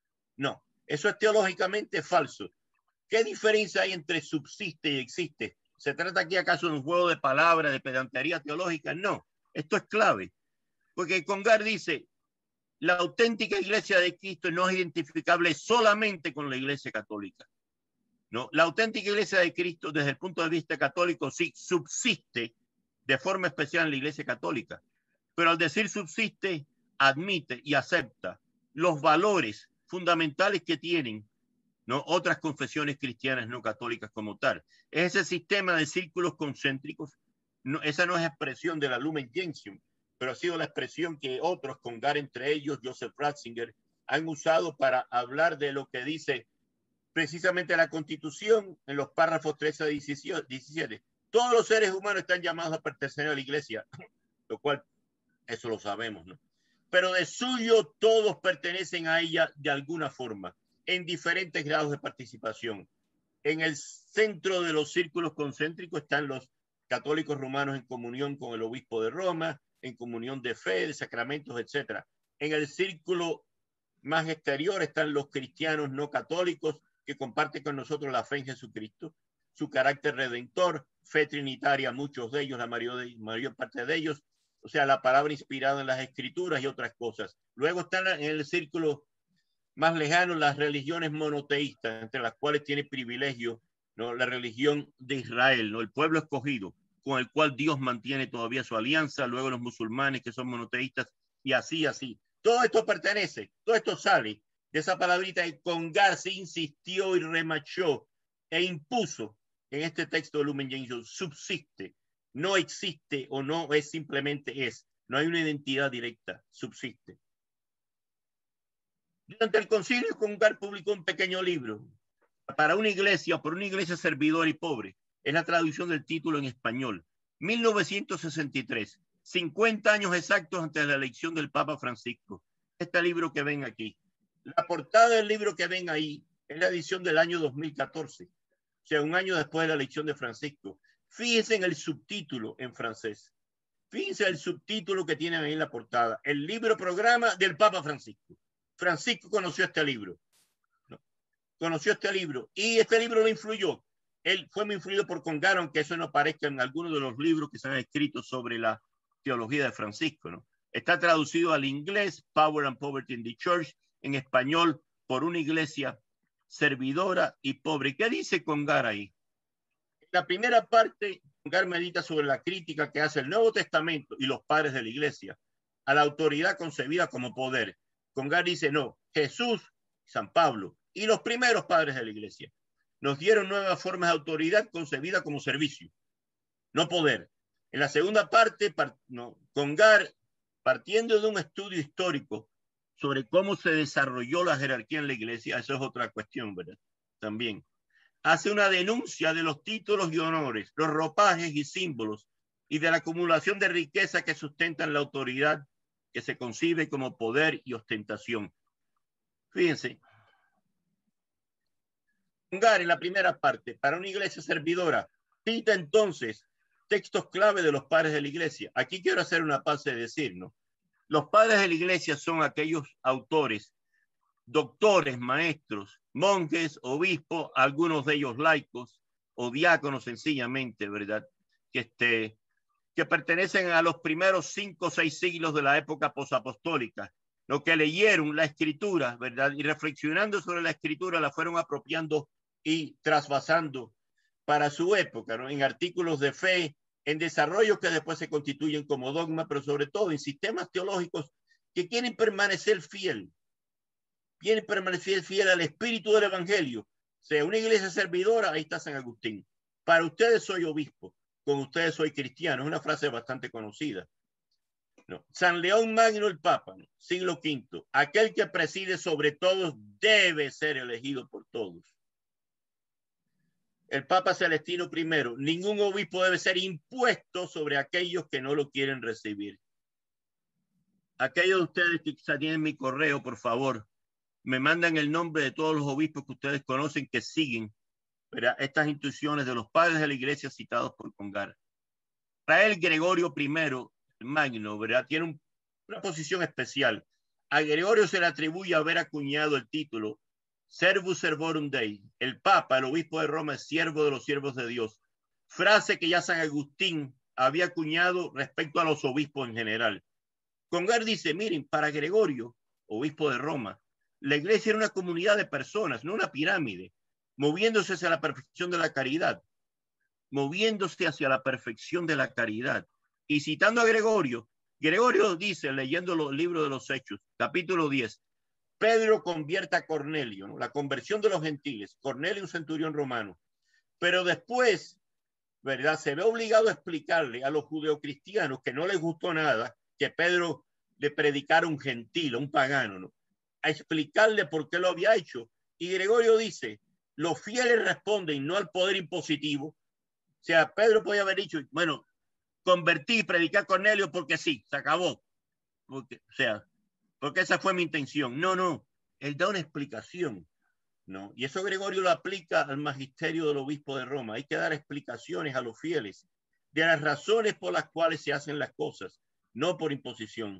eso es teológicamente falso. ¿Qué diferencia hay entre subsiste y existe? ¿Se trata aquí acaso de un juego de palabras, de pedantería teológica? No, esto es clave, porque Congar dice: la auténtica Iglesia de Cristo no es identificable solamente con la Iglesia católica, ¿no? La auténtica Iglesia de Cristo, desde el punto de vista católico, sí subsiste de forma especial en la Iglesia católica, pero al decir subsiste, admite y acepta los valores fundamentales que tienen, ¿no?, otras confesiones cristianas no católicas como tal. Es ese sistema de círculos concéntricos. No, esa no es expresión de la Lumen Gentium, pero ha sido la expresión que otros, Congar entre ellos, Joseph Ratzinger, han usado para hablar de lo que dice precisamente la Constitución en los párrafos 13 a 17. Todos los seres humanos están llamados a pertenecer a la Iglesia, lo cual, eso lo sabemos, ¿no? Pero de suyo todos pertenecen a ella de alguna forma, en diferentes grados de participación. En el centro de los círculos concéntricos están los católicos romanos en comunión con el obispo de Roma, en comunión de fe, de sacramentos, etc. En el círculo más exterior están los cristianos no católicos que comparten con nosotros la fe en Jesucristo, su carácter redentor, fe trinitaria, muchos de ellos, la mayor parte de ellos, o sea, la palabra inspirada en las escrituras y otras cosas. Luego están en el círculo más lejano las religiones monoteístas, entre las cuales tiene privilegio, ¿no?, la religión de Israel, ¿no?, el pueblo escogido, con el cual Dios mantiene todavía su alianza. Luego los musulmanes, que son monoteístas, y así. Todo esto pertenece, todo esto sale de esa palabrita que Congar se insistió y remachó e impuso en este texto de Lumen Gentium: subsiste, no existe o no es, simplemente es. No hay una identidad directa, subsiste. Durante el concilio, Congar publicó un pequeño libro para una iglesia, por una iglesia servidora y pobre. Es la traducción del título en español. 1963, 50 años exactos antes de la elección del Papa Francisco. Este libro que ven aquí. La portada del libro que ven ahí es la edición del año 2014, o sea, un año después de la elección de Francisco. Fíjense en el subtítulo en francés. Fíjense el subtítulo que tienen ahí en la portada. El libro programa del Papa Francisco. Francisco conoció este libro. ¿No? Conoció este libro y este libro lo influyó. Él fue muy influido por Congar, aunque eso no aparezca en algunos de los libros que se han escrito sobre la teología de Francisco, ¿no? Está traducido al inglés, Power and Poverty in the Church, en español, por una iglesia servidora y pobre. ¿Qué dice Congar ahí? La primera parte, Congar medita sobre la crítica que hace el Nuevo Testamento y los padres de la iglesia a la autoridad concebida como poder. Congar dice, no, Jesús, San Pablo y los primeros padres de la iglesia nos dieron nuevas formas de autoridad concebida como servicio, no poder. En la segunda parte, Congar, partiendo de un estudio histórico sobre cómo se desarrolló la jerarquía en la iglesia, eso es otra cuestión, ¿verdad? También hace una denuncia de los títulos y honores, los ropajes y símbolos y de la acumulación de riqueza que sustentan la autoridad que se concibe como poder y ostentación. Fíjense, Congar en la primera parte, para una iglesia servidora, cita entonces textos clave de los padres de la iglesia. Aquí quiero hacer una pausa y decir, ¿no? Los padres de la iglesia son aquellos autores, doctores, maestros, monjes, obispos, algunos de ellos laicos o diáconos sencillamente, ¿verdad? Que pertenecen a los primeros 5 o 6 siglos de la época posapostólica, lo que leyeron la escritura, ¿verdad? Y reflexionando sobre la escritura la fueron apropiando y trasvasando para su época, ¿no? En artículos de fe, en desarrollos que después se constituyen como dogma, pero sobre todo en sistemas teológicos que quieren permanecer fiel al espíritu del evangelio. O sea, una iglesia servidora, ahí está San Agustín. Para ustedes soy obispo, con ustedes soy cristiano. Es una frase bastante conocida. No. San León Magno el Papa, ¿no? Siglo V. Aquel que preside sobre todos debe ser elegido por todos. El Papa Celestino I. Ningún obispo debe ser impuesto sobre aquellos que no lo quieren recibir. Aquellos de ustedes que quizá tienen mi correo, por favor, me mandan el nombre de todos los obispos que ustedes conocen que siguen, ¿verdad?, estas instrucciones de los padres de la iglesia citados por Congar. Para él, Gregorio I, el Magno, ¿verdad?, tiene una posición especial. A Gregorio se le atribuye haber acuñado el título Servus Servorum Dei. El Papa, el obispo de Roma, es siervo de los siervos de Dios. Frase que ya San Agustín había acuñado respecto a los obispos en general. Congar dice, miren, para Gregorio, obispo de Roma, la iglesia era una comunidad de personas, no una pirámide, moviéndose hacia la perfección de la caridad. Moviéndose hacia la perfección de la caridad. Y citando a Gregorio, Gregorio dice, leyendo los libros de los Hechos, capítulo 10, Pedro convierte a Cornelio, ¿no?, la conversión de los gentiles, Cornelio, un centurión romano. Pero después, ¿verdad?, se ve obligado a explicarle a los judeocristianos que no les gustó nada que Pedro le predicara a un gentil, a un pagano, ¿no?, a explicarle por qué lo había hecho. Y Gregorio dice, los fieles responden no al poder impositivo. O sea, Pedro podía haber dicho, bueno, convertí y prediqué a Cornelio porque sí, se acabó. Porque, o sea, porque esa fue mi intención. No, no, él da una explicación, ¿no? Y eso Gregorio lo aplica al magisterio del obispo de Roma. Hay que dar explicaciones a los fieles de las razones por las cuales se hacen las cosas, no por imposición.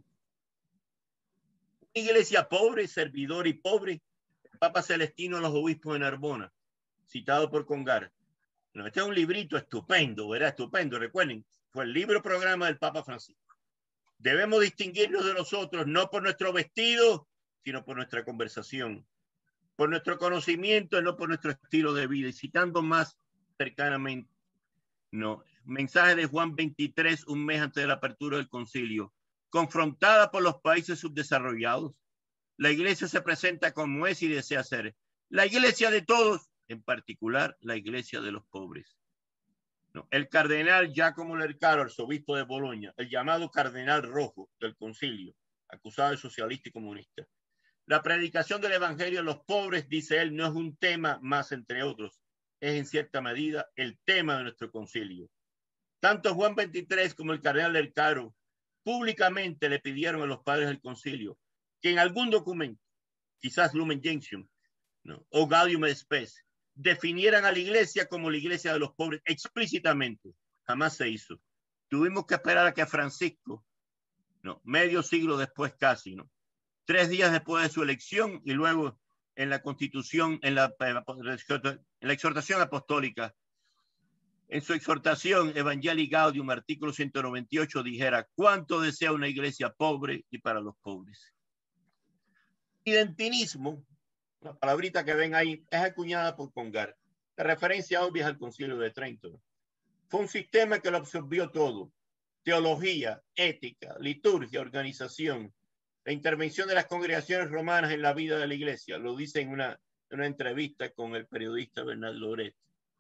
Iglesia pobre, servidor y pobre, el Papa Celestino a los obispos de Narbona, citado por Congar. Bueno, este es un librito estupendo, ¿verdad? Estupendo. Recuerden, fue el libro programa del Papa Francisco. Debemos distinguirnos de los otros no por nuestro vestido, sino por nuestra conversación, por nuestro conocimiento, no por nuestro estilo de vida. Y citando más cercanamente, no, mensaje de Juan 23, un mes antes de la apertura del concilio. Confrontada por los países subdesarrollados, la iglesia se presenta como es y desea ser. La iglesia de todos, en particular la iglesia de los pobres. No, el cardenal Giacomo Lercaro, arzobispo de Bolonia, el llamado cardenal rojo del concilio, acusado de socialista y comunista, La predicación del evangelio a los pobres, dice él, no es un tema más entre otros, es en cierta medida el tema de nuestro concilio. Tanto Juan XXIII como el cardenal del Caro públicamente le pidieron a los padres del concilio que en algún documento, quizás Lumen Gentium, ¿no?, o Gaudium et Spes, definieran a la iglesia como la iglesia de los pobres explícitamente. Jamás se hizo. Tuvimos que esperar a que Francisco, ¿no?, medio siglo después casi, ¿no?, 3 días después de su elección, y luego en la Constitución, en la exhortación apostólica, en su exhortación Evangelii Gaudium, artículo 198, dijera: ¿cuánto desea una iglesia pobre y para los pobres? Identinismo, la palabrita que ven ahí, es acuñada por Congar. La referencia obvia es al Concilio de Trento. Fue un sistema que lo absorbió todo: teología, ética, liturgia, organización, la intervención de las congregaciones romanas en la vida de la iglesia. Lo dice en una entrevista con el periodista Bernard Loret.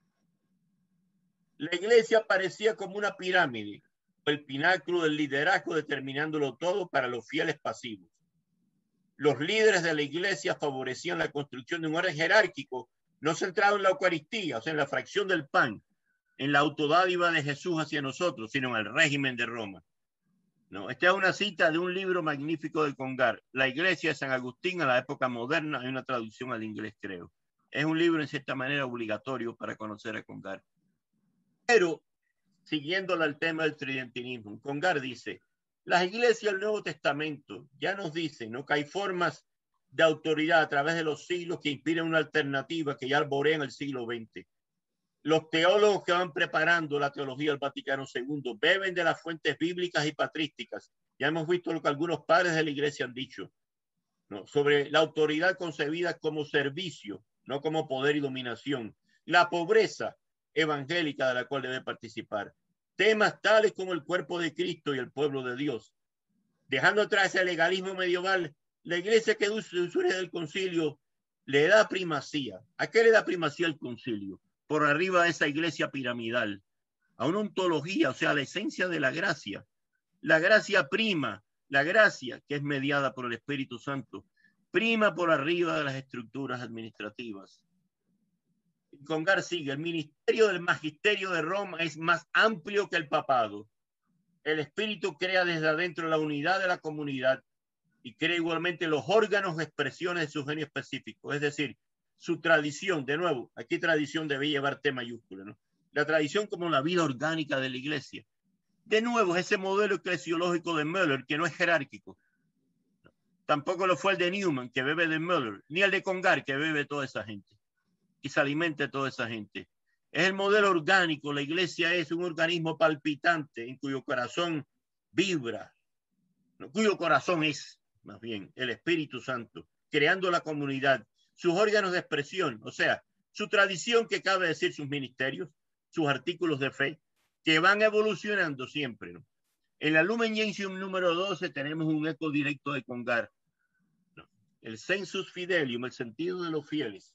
La iglesia parecía como una pirámide, el pináculo del liderazgo, determinándolo todo para los fieles pasivos. Los líderes de la iglesia favorecían la construcción de un orden jerárquico, no centrado en la Eucaristía, o sea, en la fracción del pan, en la autodádiva de Jesús hacia nosotros, sino en el régimen de Roma. No, esta es una cita de un libro magnífico de Congar, La Iglesia de San Agustín a la época moderna. Hay una traducción al inglés, creo. Es un libro en cierta manera obligatorio para conocer a Congar. Pero, siguiéndole al tema del tridentinismo, Congar dice: las iglesias del Nuevo Testamento ya nos dicen, ¿no?, que hay formas de autoridad a través de los siglos que inspiran una alternativa que ya arborea en el siglo XX. Los teólogos que van preparando la teología del Vaticano II beben de las fuentes bíblicas y patrísticas. Ya hemos visto lo que algunos padres de la iglesia han dicho, ¿no?, sobre la autoridad concebida como servicio, no como poder y dominación. La pobreza evangélica de la cual debe participar. Temas tales como el cuerpo de Cristo y el pueblo de Dios. Dejando atrás el legalismo medieval, la iglesia que surge del concilio le da primacía. ¿A qué le da primacía el concilio? Por arriba de esa iglesia piramidal, a una ontología, o sea, la esencia de la gracia. La gracia prima, la gracia que es mediada por el Espíritu Santo, prima por arriba de las estructuras administrativas. Congar sigue: el ministerio del magisterio de Roma es más amplio que el papado. El Espíritu crea desde adentro la unidad de la comunidad y crea igualmente los órganos de expresiones de su genio específico, es decir, su tradición. De nuevo, aquí tradición debe llevar T mayúscula, ¿no? La tradición como la vida orgánica de la iglesia. De nuevo, ese modelo eclesiológico de Müller, que no es jerárquico. Tampoco lo fue el de Newman, que bebe de Müller, ni el de Congar, que bebe toda esa gente y se alimenta de toda esa gente. Es el modelo orgánico. La iglesia es un organismo palpitante en cuyo corazón vibra, ¿no?, cuyo corazón es más bien el Espíritu Santo, creando la comunidad, sus órganos de expresión, o sea, su tradición, que cabe decir sus ministerios, sus artículos de fe, que van evolucionando siempre, ¿no? En la Lumen Gentium número 12 tenemos un eco directo de Congar, ¿no?, el sensus fidelium, el sentido de los fieles.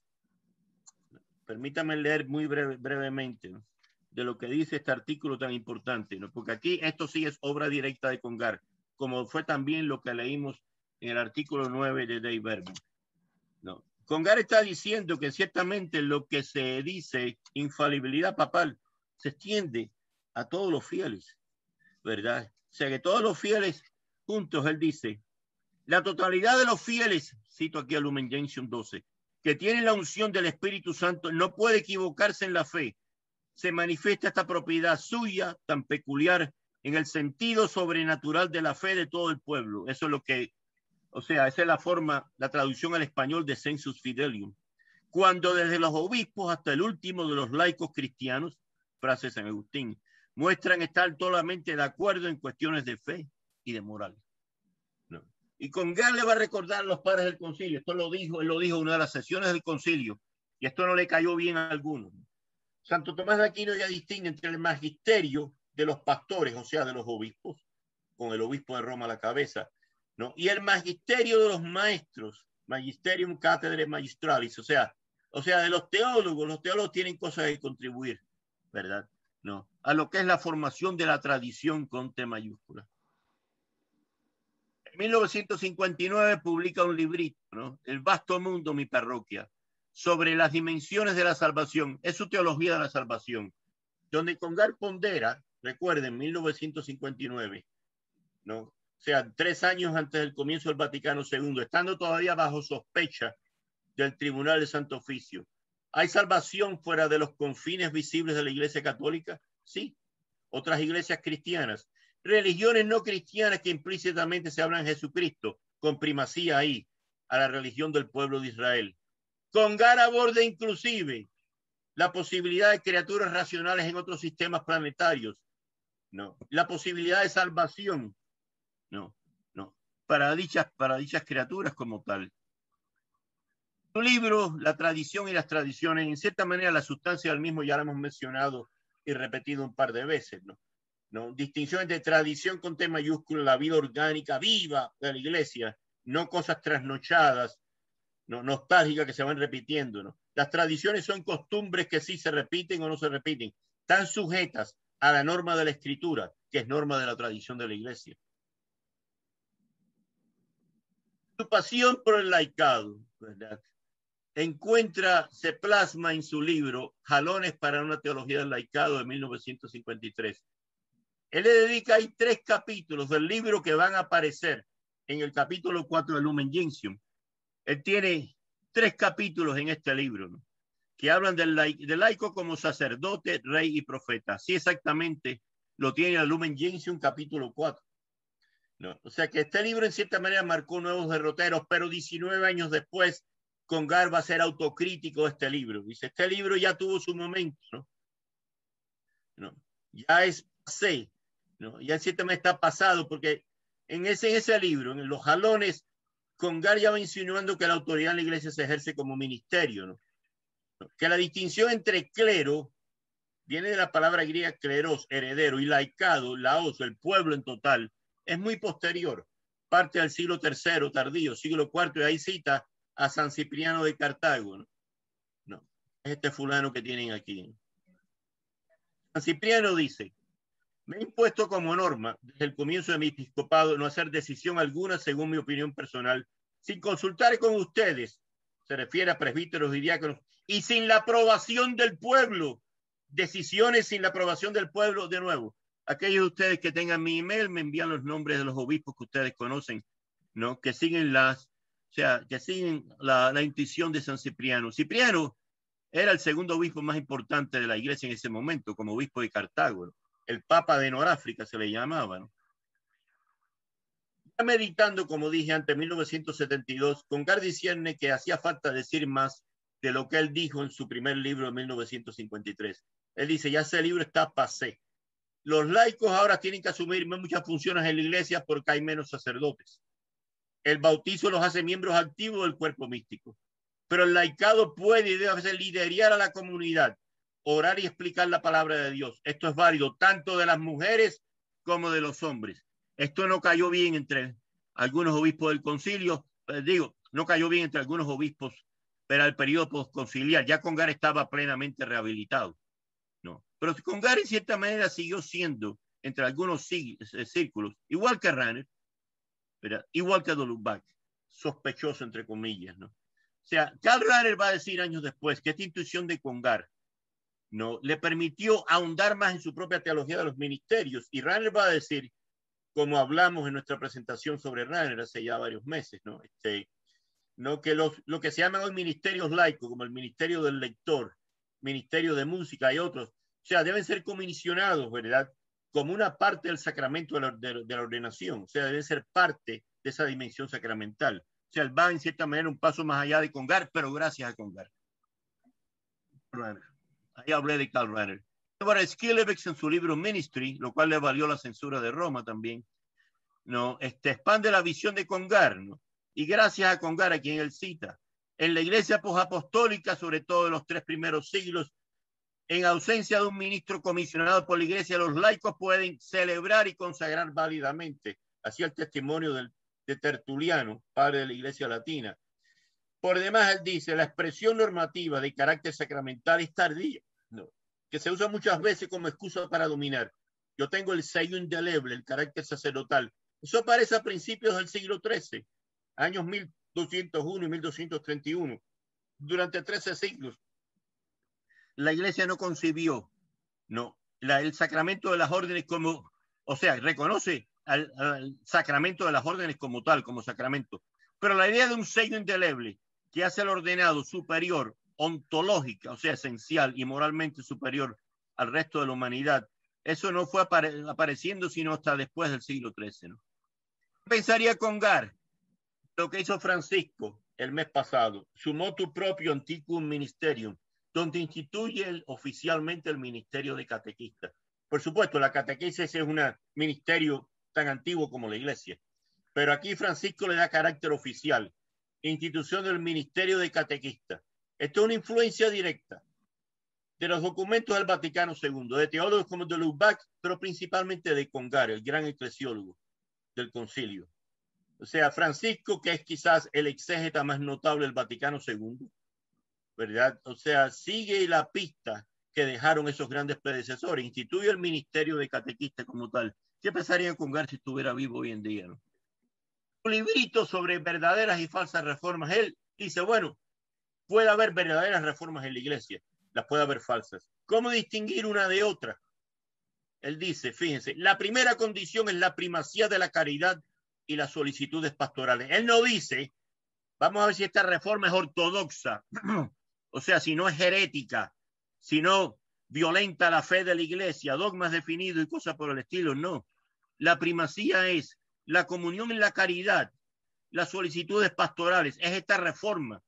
Permítame leer muy brevemente, ¿no?, de lo que dice este artículo tan importante, ¿no?, porque aquí esto sí es obra directa de Congar, como fue también lo que leímos en el artículo 9 de Dei Verbum, ¿no? Congar está diciendo que ciertamente lo que se dice infalibilidad papal se extiende a todos los fieles, ¿verdad? O sea, que todos los fieles juntos, él dice, la totalidad de los fieles, cito aquí a Lumen Gentium 12, que tienen la unción del Espíritu Santo, no puede equivocarse en la fe. Se manifiesta esta propiedad suya tan peculiar en el sentido sobrenatural de la fe de todo el pueblo. Eso es lo que, o sea, esa es la forma, la traducción al español de sensus fidelium. Cuando desde los obispos hasta el último de los laicos cristianos, frase de San Agustín, muestran estar totalmente de acuerdo en cuestiones de fe y de moral, ¿no? Y Congar le va a recordar a los padres del concilio, esto él lo dijo en una de las sesiones del concilio, y esto no le cayó bien a algunos. Santo Tomás de Aquino ya distingue entre el magisterio de los pastores, o sea, de los obispos, con el obispo de Roma a la cabeza, ¿no?, y el magisterio de los maestros, magisterium cathedrae magistralis, o sea, de los teólogos. Los teólogos tienen cosas que contribuir, ¿verdad?, ¿no?, a lo que es la formación de la tradición con T mayúscula. 1959 publica un librito, ¿no? El vasto mundo, mi parroquia, sobre las dimensiones de la salvación. Es su teología de la salvación, donde Congar pondera, recuerden, 1959, ¿no? O sea, 3 años antes del comienzo del Vaticano II, estando todavía bajo sospecha del Tribunal de Santo Oficio. ¿Hay salvación fuera de los confines visibles de la Iglesia Católica? Sí. Otras iglesias cristianas. Religiones no cristianas que implícitamente se hablan de Jesucristo, con primacía ahí, a la religión del pueblo de Israel. Congar aborda inclusive la posibilidad de criaturas racionales en otros sistemas planetarios. No. La posibilidad de salvación. No. Para dichas criaturas como tal. Su libro, La tradición y las tradiciones, en cierta manera la sustancia del mismo ya la hemos mencionado y repetido un par de veces, ¿no? Distinción entre tradición con T mayúsculo, la vida orgánica viva de la iglesia, no cosas trasnochadas, ¿no? Nostálgicas que se van repitiendo, ¿no? Las tradiciones son costumbres que sí se repiten o no se repiten, están sujetas a la norma de la escritura, que es norma de la tradición de la iglesia. Su pasión por el laicado, ¿verdad? Se plasma en su libro Jalones para una teología del laicado de 1953. Él le dedica ahí 3 capítulos del libro que van a aparecer en el capítulo 4 de Lumen Gentium. Él tiene 3 capítulos en este libro, ¿no? Que hablan del laico como sacerdote, rey y profeta. Sí, exactamente lo tiene el Lumen Gentium capítulo 4. ¿No? O sea que este libro en cierta manera marcó nuevos derroteros, pero 19 años después Congar va a ser autocrítico de este libro. Dice, este libro ya tuvo su momento, ¿no? Ya es pasé, ¿no? Ya en cierta manera está pasado, porque en ese libro, en los jalones, Congar ya va insinuando que la autoridad en la iglesia se ejerce como ministerio, ¿no? Que la distinción entre clero viene de la palabra griega kleros, heredero, y laicado, laos, el pueblo en total, es muy posterior, parte del siglo III tardío, siglo IV, y ahí cita a San Cipriano de Cartago, ¿no? Es este fulano que tienen aquí, ¿no? San Cipriano dice, me he impuesto como norma desde el comienzo de mi episcopado no hacer decisión alguna según mi opinión personal, sin consultar con ustedes, se refiere a presbíteros y diáconos, y sin la aprobación del pueblo, decisiones sin la aprobación del pueblo. De nuevo, aquellos de ustedes que tengan mi email me envían los nombres de los obispos que ustedes conocen, ¿no? Que siguen la intuición de San Cipriano. Cipriano era el segundo obispo más importante de la iglesia en ese momento, como obispo de Cartago, ¿no? El Papa de Noráfrica se le llamaba, ¿no? Ya meditando, como dije antes, 1972, Congar discierne que hacía falta decir más de lo que él dijo en su primer libro de 1953. Él dice, ya ese libro está pasé. Los laicos ahora tienen que asumir muchas funciones en la iglesia porque hay menos sacerdotes. El bautizo los hace miembros activos del cuerpo místico. Pero el laicado puede y debe liderar a la comunidad, orar y explicar la palabra de Dios. Esto es válido tanto de las mujeres como de los hombres. Esto no cayó bien entre algunos obispos del concilio, no cayó bien entre algunos obispos, pero al periodo postconciliar, ya Congar estaba plenamente rehabilitado, ¿no? Pero Congar en cierta manera siguió siendo, entre algunos círculos, igual que Ranner, igual que Dolubac, sospechoso entre comillas, ¿no? O sea, Karl Rahner va a decir años después que esta intuición de Congar, ¿no?, le permitió ahondar más en su propia teología de los ministerios. Y Rahner va a decir, como hablamos en nuestra presentación sobre Rahner hace ya varios meses, ¿no? ¿No? Que lo que se llaman hoy ministerios laicos, como el ministerio del lector, ministerio de música y otros, o sea, deben ser comisionados, ¿verdad?, como una parte del sacramento de la ordenación. O sea, deben ser parte de esa dimensión sacramental. O sea, él va en cierta manera un paso más allá de Congar, pero gracias a Congar. Ahí hablé de Karl Rahner. Ahora, Skillebeck en su libro Ministry, lo cual le valió la censura de Roma también, ¿no? Expande la visión de Congar, ¿no? Y gracias a Congar, a quien él cita, en la iglesia posapostólica, sobre todo en los 3 primeros siglos, en ausencia de un ministro comisionado por la iglesia, los laicos pueden celebrar y consagrar válidamente. Así el testimonio de Tertuliano, padre de la iglesia latina. Por demás, él dice, la expresión normativa de carácter sacramental es tardía, ¿no?, que se usa muchas veces como excusa para dominar. Yo tengo el sello indeleble, el carácter sacerdotal, Eso aparece a principios del siglo XIII, años 1201 y 1231. Durante 13 siglos, la Iglesia no concibió el sacramento de las órdenes como, o sea, reconoce al sacramento de las órdenes como tal, como sacramento. Pero la idea de un sello indeleble que hace al ordenado superior, ontológica, o sea, esencial y moralmente superior al resto de la humanidad, eso no fue apareciendo sino hasta después del siglo XIII, ¿no? Pensaría Congar lo que hizo Francisco el mes pasado, su motu propio Antiquum Ministerium, donde instituye oficialmente el ministerio de catequista. Por supuesto, la catequesis es un ministerio tan antiguo como la Iglesia, pero aquí Francisco le da carácter oficial, institución del ministerio de catequista. Esto es una influencia directa de los documentos del Vaticano II, de teólogos como de Lubac, pero principalmente de Congar, el gran eclesiólogo del concilio. O sea, Francisco, que es quizás el exégeta más notable del Vaticano II, ¿verdad? O sea, sigue la pista que dejaron esos grandes predecesores, instituye el ministerio de catequista como tal. ¿Qué pensaría Congar si estuviera vivo hoy en día, ¿no? Un librito sobre verdaderas y falsas reformas. Él dice, bueno, puede haber verdaderas reformas en la iglesia, las puede haber falsas. ¿Cómo distinguir una de otra? Él dice, fíjense, la primera condición es la primacía de la caridad y las solicitudes pastorales. Él no dice, vamos a ver si esta reforma es ortodoxa, o sea, si no es herética, si no violenta la fe de la iglesia, dogmas definidos y cosas por el estilo. No, la primacía es la comunión en la caridad, las solicitudes pastorales. Es esta reforma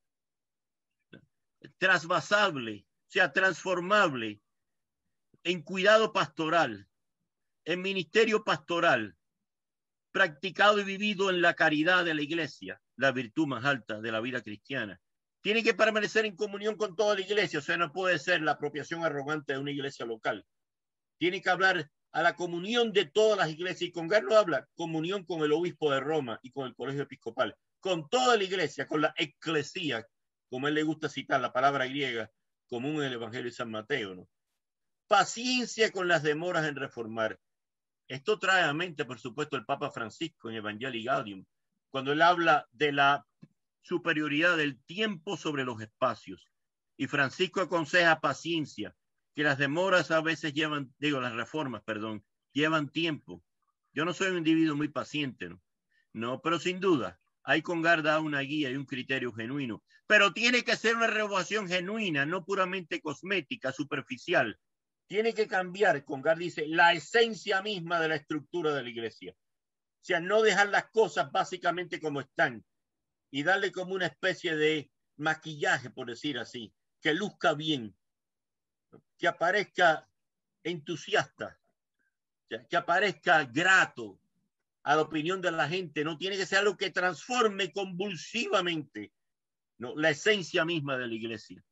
trasvasable, o sea, transformable en cuidado pastoral, en ministerio pastoral, practicado y vivido en la caridad de la iglesia, la virtud más alta de la vida cristiana. Tiene que permanecer en comunión con toda la iglesia, o sea, no puede ser la apropiación arrogante de una iglesia local. Tiene que hablar a la comunión de todas las iglesias, y Congar no habla comunión con el obispo de Roma y con el colegio episcopal, con toda la iglesia, con la eclesía, como a él le gusta citar la palabra griega común en el Evangelio de San Mateo, ¿no? Paciencia con las demoras en reformar. Esto trae a mente, por supuesto, el Papa Francisco en Evangelii Gaudium, cuando él habla de la superioridad del tiempo sobre los espacios. Y Francisco aconseja paciencia, que las demoras a veces llevan, las reformas, perdón, llevan tiempo. Yo no soy un individuo muy paciente, ¿no? No, pero sin duda, hay Congar da una guía y un criterio genuino. Pero tiene que ser una renovación genuina, no puramente cosmética, superficial. Tiene que cambiar, Congar dice, la esencia misma de la estructura de la iglesia. O sea, no dejar las cosas básicamente como están y darle como una especie de maquillaje, por decir así, que luzca bien, que aparezca entusiasta, que aparezca grato a la opinión de la gente. No tiene que ser algo que transforme convulsivamente, ¿no?, la esencia misma de la iglesia.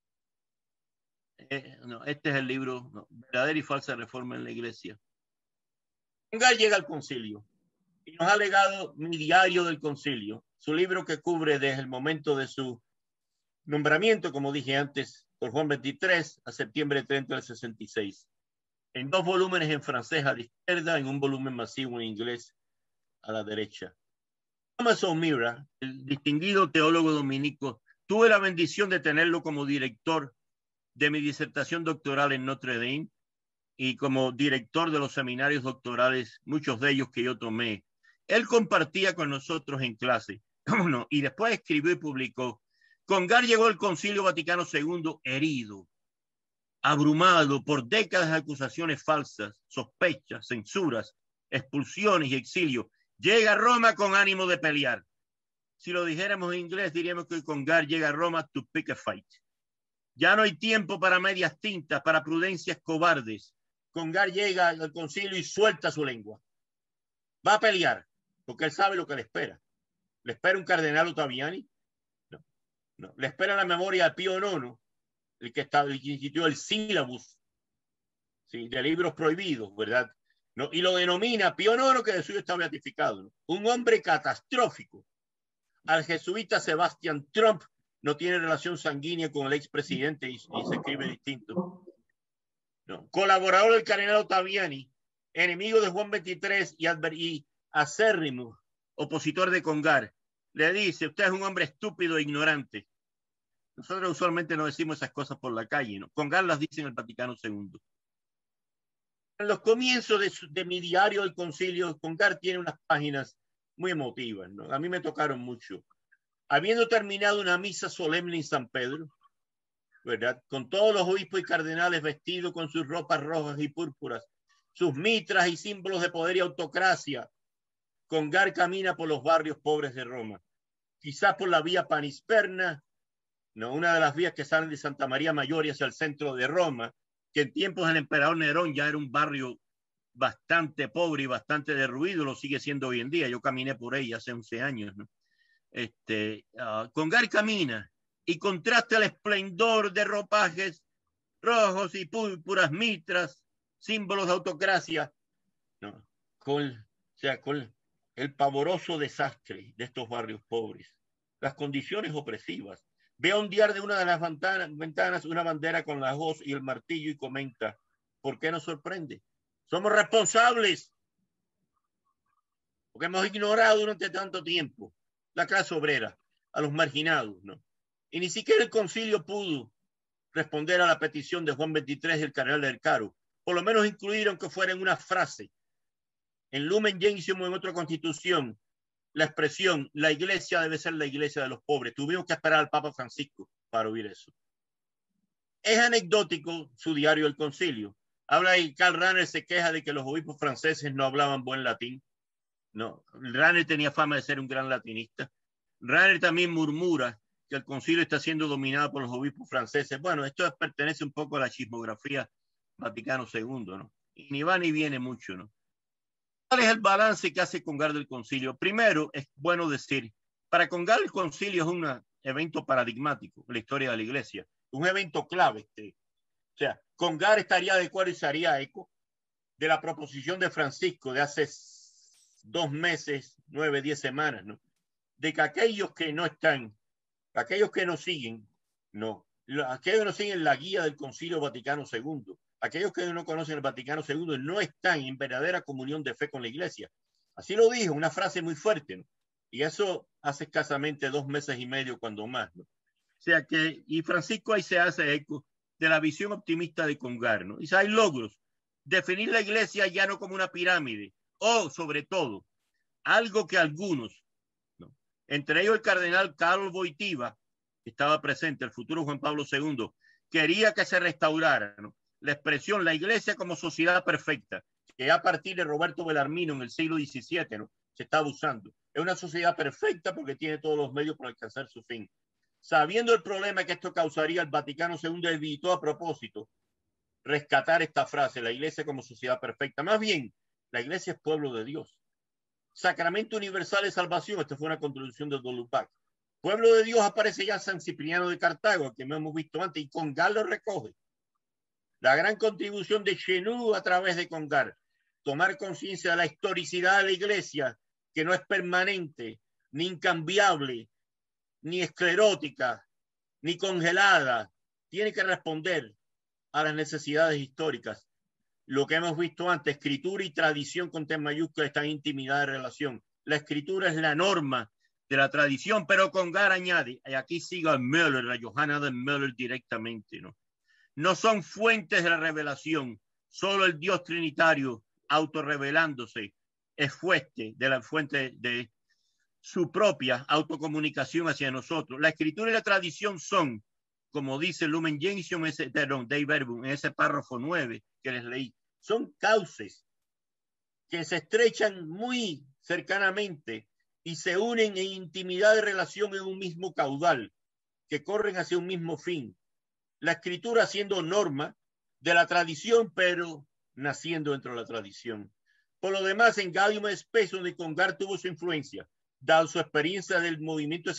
No, este es el libro, ¿no?, Verdadera y Falsa Reforma en la Iglesia. Congar llega al concilio y nos ha legado mi diario del concilio, su libro que cubre desde el momento de su nombramiento, como dije antes, por Juan XXIII a septiembre 30 del 66, en 2 volúmenes en francés a la izquierda, en un volumen masivo en inglés a la derecha. Thomas O'Meara, el distinguido teólogo dominico, tuve la bendición de tenerlo como director de mi disertación doctoral en Notre Dame y como director de los seminarios doctorales, muchos de ellos que yo tomé. Él compartía con nosotros en clase, ¿no?, y después escribió y publicó. Congar llegó al Concilio Vaticano II herido, abrumado por décadas de acusaciones falsas, sospechas, censuras, expulsiones y exilio. Llega a Roma con ánimo de pelear. Si lo dijéramos en inglés, diríamos que Congar llega a Roma to pick a fight. Ya no hay tiempo para medias tintas, para prudencias cobardes. Congar llega al concilio y suelta su lengua. Va a pelear, porque él sabe lo que le espera. Le espera un cardenal Ottaviani. No. Le espera la memoria de Pío IX, el que instituyó el sílabus, ¿sí?, de libros prohibidos, ¿verdad? ¿No? Y lo denomina Pío IX, que de suyo está beatificado, ¿no?, un hombre catastrófico. Al jesuita Sebastian Trump no tiene relación sanguínea con el expresidente y se escribe distinto. No. Colaborador del cardenal Ottaviani, enemigo de Juan XXIII y acérrimo opositor de Congar, le dice: usted es un hombre estúpido e ignorante. Nosotros usualmente no decimos esas cosas por la calle, ¿no? Congar las dice en el Vaticano II. En los comienzos de mi diario del concilio, Congar tiene unas páginas muy emotivas, ¿no? A mí me tocaron mucho. Habiendo terminado una misa solemne en San Pedro, ¿verdad?, con todos los obispos y cardenales vestidos con sus ropas rojas y púrpuras, sus mitras y símbolos de poder y autocracia, Congar camina por los barrios pobres de Roma, quizás por la vía Panisperna, ¿no?, una de las vías que salen de Santa María Maggiore hacia el centro de Roma, que en tiempos del emperador Nerón ya era un barrio bastante pobre y bastante derruido, lo sigue siendo hoy en día. Yo caminé por ella hace 11 años, ¿no? Congar camina y contrasta el esplendor de ropajes rojos y púrpuras, mitras, símbolos de autocracia, ¿no?, con el pavoroso desastre de estos barrios pobres, las condiciones opresivas. Ve a ondear de una de las ventanas una bandera con la hoz y el martillo y comenta: ¿por qué nos sorprende? Somos responsables, porque hemos ignorado durante tanto tiempo la clase obrera, a los marginados, ¿no? Y ni siquiera el concilio pudo responder a la petición de Juan XXIII y el cardenal del Caro. Por lo menos incluyeron que fuera en una frase, en Lumen Gentium o en otra constitución, la expresión: la iglesia debe ser la iglesia de los pobres. Tuvimos que esperar al Papa Francisco para oír eso. Es anecdótico su diario del concilio. Habla y Karl Rahner se queja de que los obispos franceses no hablaban buen latín. No, Rahner tenía fama de ser un gran latinista. Rahner también murmura que el concilio está siendo dominado por los obispos franceses. Bueno, esto pertenece un poco a la chismografía Vaticano II, ¿no? Y ni va ni viene mucho, ¿no? ¿Cuál es el balance que hace Congar del concilio? Primero, es bueno decir, para Congar el concilio es un evento paradigmático en la historia de la iglesia, un evento clave. O sea, Congar estaría de acuerdo y se haría eco de la proposición de Francisco de hace 2 meses, 9, 10 semanas, ¿no?, de que aquellos que no están, aquellos que no siguen, aquellos que no siguen la guía del Concilio Vaticano II, aquellos que no conocen el Vaticano II, no están en verdadera comunión de fe con la iglesia. Así lo dijo, una frase muy fuerte, ¿no? Y eso hace escasamente 2 meses y medio, cuando más, ¿no? O sea que, y Francisco ahí se hace eco de la visión optimista de Congar, ¿no? Y hay logros: definir la iglesia ya no como una pirámide, o sobre todo, algo que algunos, ¿no?, entre ellos el cardenal Carlos Wojtyła, que estaba presente, el futuro Juan Pablo II, quería que se restaurara, ¿no?, la expresión la iglesia como sociedad perfecta, que a partir de Roberto Bellarmino en el siglo XVII, ¿no?, se estaba usando. Es una sociedad perfecta porque tiene todos los medios para alcanzar su fin. Sabiendo el problema que esto causaría, el Vaticano II evitó a propósito rescatar esta frase, la iglesia como sociedad perfecta. Más bien, la iglesia es pueblo de Dios. Sacramento universal de salvación. Esta fue una contribución de Don Lubac. Pueblo de Dios aparece ya San Cipriano de Cartago, que no hemos visto antes, y Congar lo recoge. La gran contribución de Chenou a través de Congar: tomar conciencia de la historicidad de la iglesia, que no es permanente, ni incambiable, ni esclerótica, ni congelada. Tiene que responder a las necesidades históricas. Lo que hemos visto antes, escritura y tradición con T mayúscula están en intimidad de relación. La escritura es la norma de la tradición, pero Congar añade, y aquí sigue a Müller, a Johanna de Müller directamente, ¿no? No son fuentes de la revelación, solo el Dios trinitario autorrevelándose es fuente de su propia autocomunicación hacia nosotros. La escritura y la tradición son, como dice Lumen Gentium, Dei Verbum, en ese párrafo 9 que les leí, son cauces que se estrechan muy cercanamente y se unen en intimidad de relación en un mismo caudal, que corren hacia un mismo fin. La escritura siendo norma de la tradición, pero naciendo dentro de la tradición. Por lo demás, en Gaudium et Spes, donde Congar tuvo su influencia, dado su experiencia del movimiento de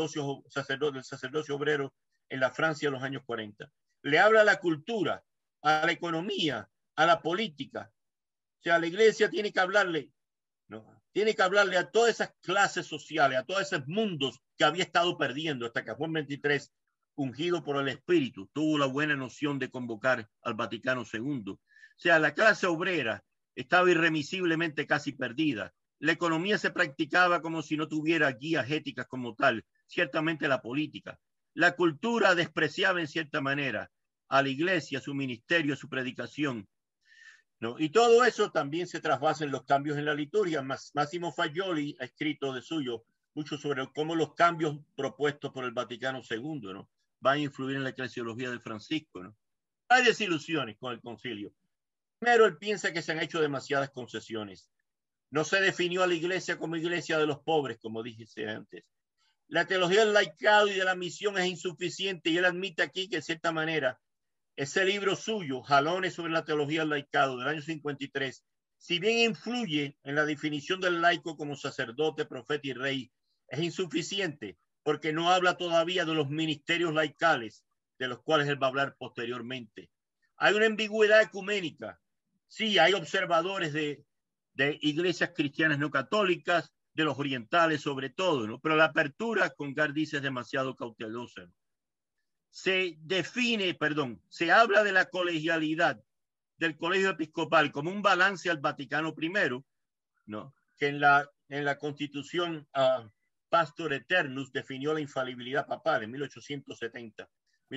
del sacerdocio obrero en la Francia de los años 40. Le habla a la cultura, a la economía, a la política. O sea, la iglesia tiene que hablarle, ¿no?, tiene que hablarle a todas esas clases sociales, a todos esos mundos que había estado perdiendo hasta que Juan XXIII, ungido por el Espíritu, tuvo la buena noción de convocar al Vaticano II. O sea, la clase obrera estaba irremisiblemente casi perdida. La economía se practicaba como si no tuviera guías éticas como tal, ciertamente la política. La cultura despreciaba en cierta manera a la iglesia, su ministerio, su predicación, ¿no? Y todo eso también se trasvasa en los cambios en la liturgia. Massimo Faggioli ha escrito de suyo mucho sobre cómo los cambios propuestos por el Vaticano II, ¿no?, van a influir en la eclesiología de Francisco, ¿no? Hay desilusiones con el concilio. Primero, él piensa que se han hecho demasiadas concesiones. No se definió a la iglesia como iglesia de los pobres, como dije antes. La teología del laicado y de la misión es insuficiente, y él admite aquí que, de cierta manera, ese libro suyo, Jalones sobre la teología del laicado, del año 53, si bien influye en la definición del laico como sacerdote, profeta y rey, es insuficiente porque no habla todavía de los ministerios laicales, de los cuales él va a hablar posteriormente. Hay una ambigüedad ecuménica. Sí, hay observadores de iglesias cristianas no católicas, de los orientales sobre todo, ¿no? Pero la apertura, Congar dice, es demasiado cautelosa, ¿no? Se habla de la colegialidad del colegio episcopal como un balance al Vaticano I, ¿no?, que en la Constitución Pastor Eternus definió la infalibilidad papal en 1870.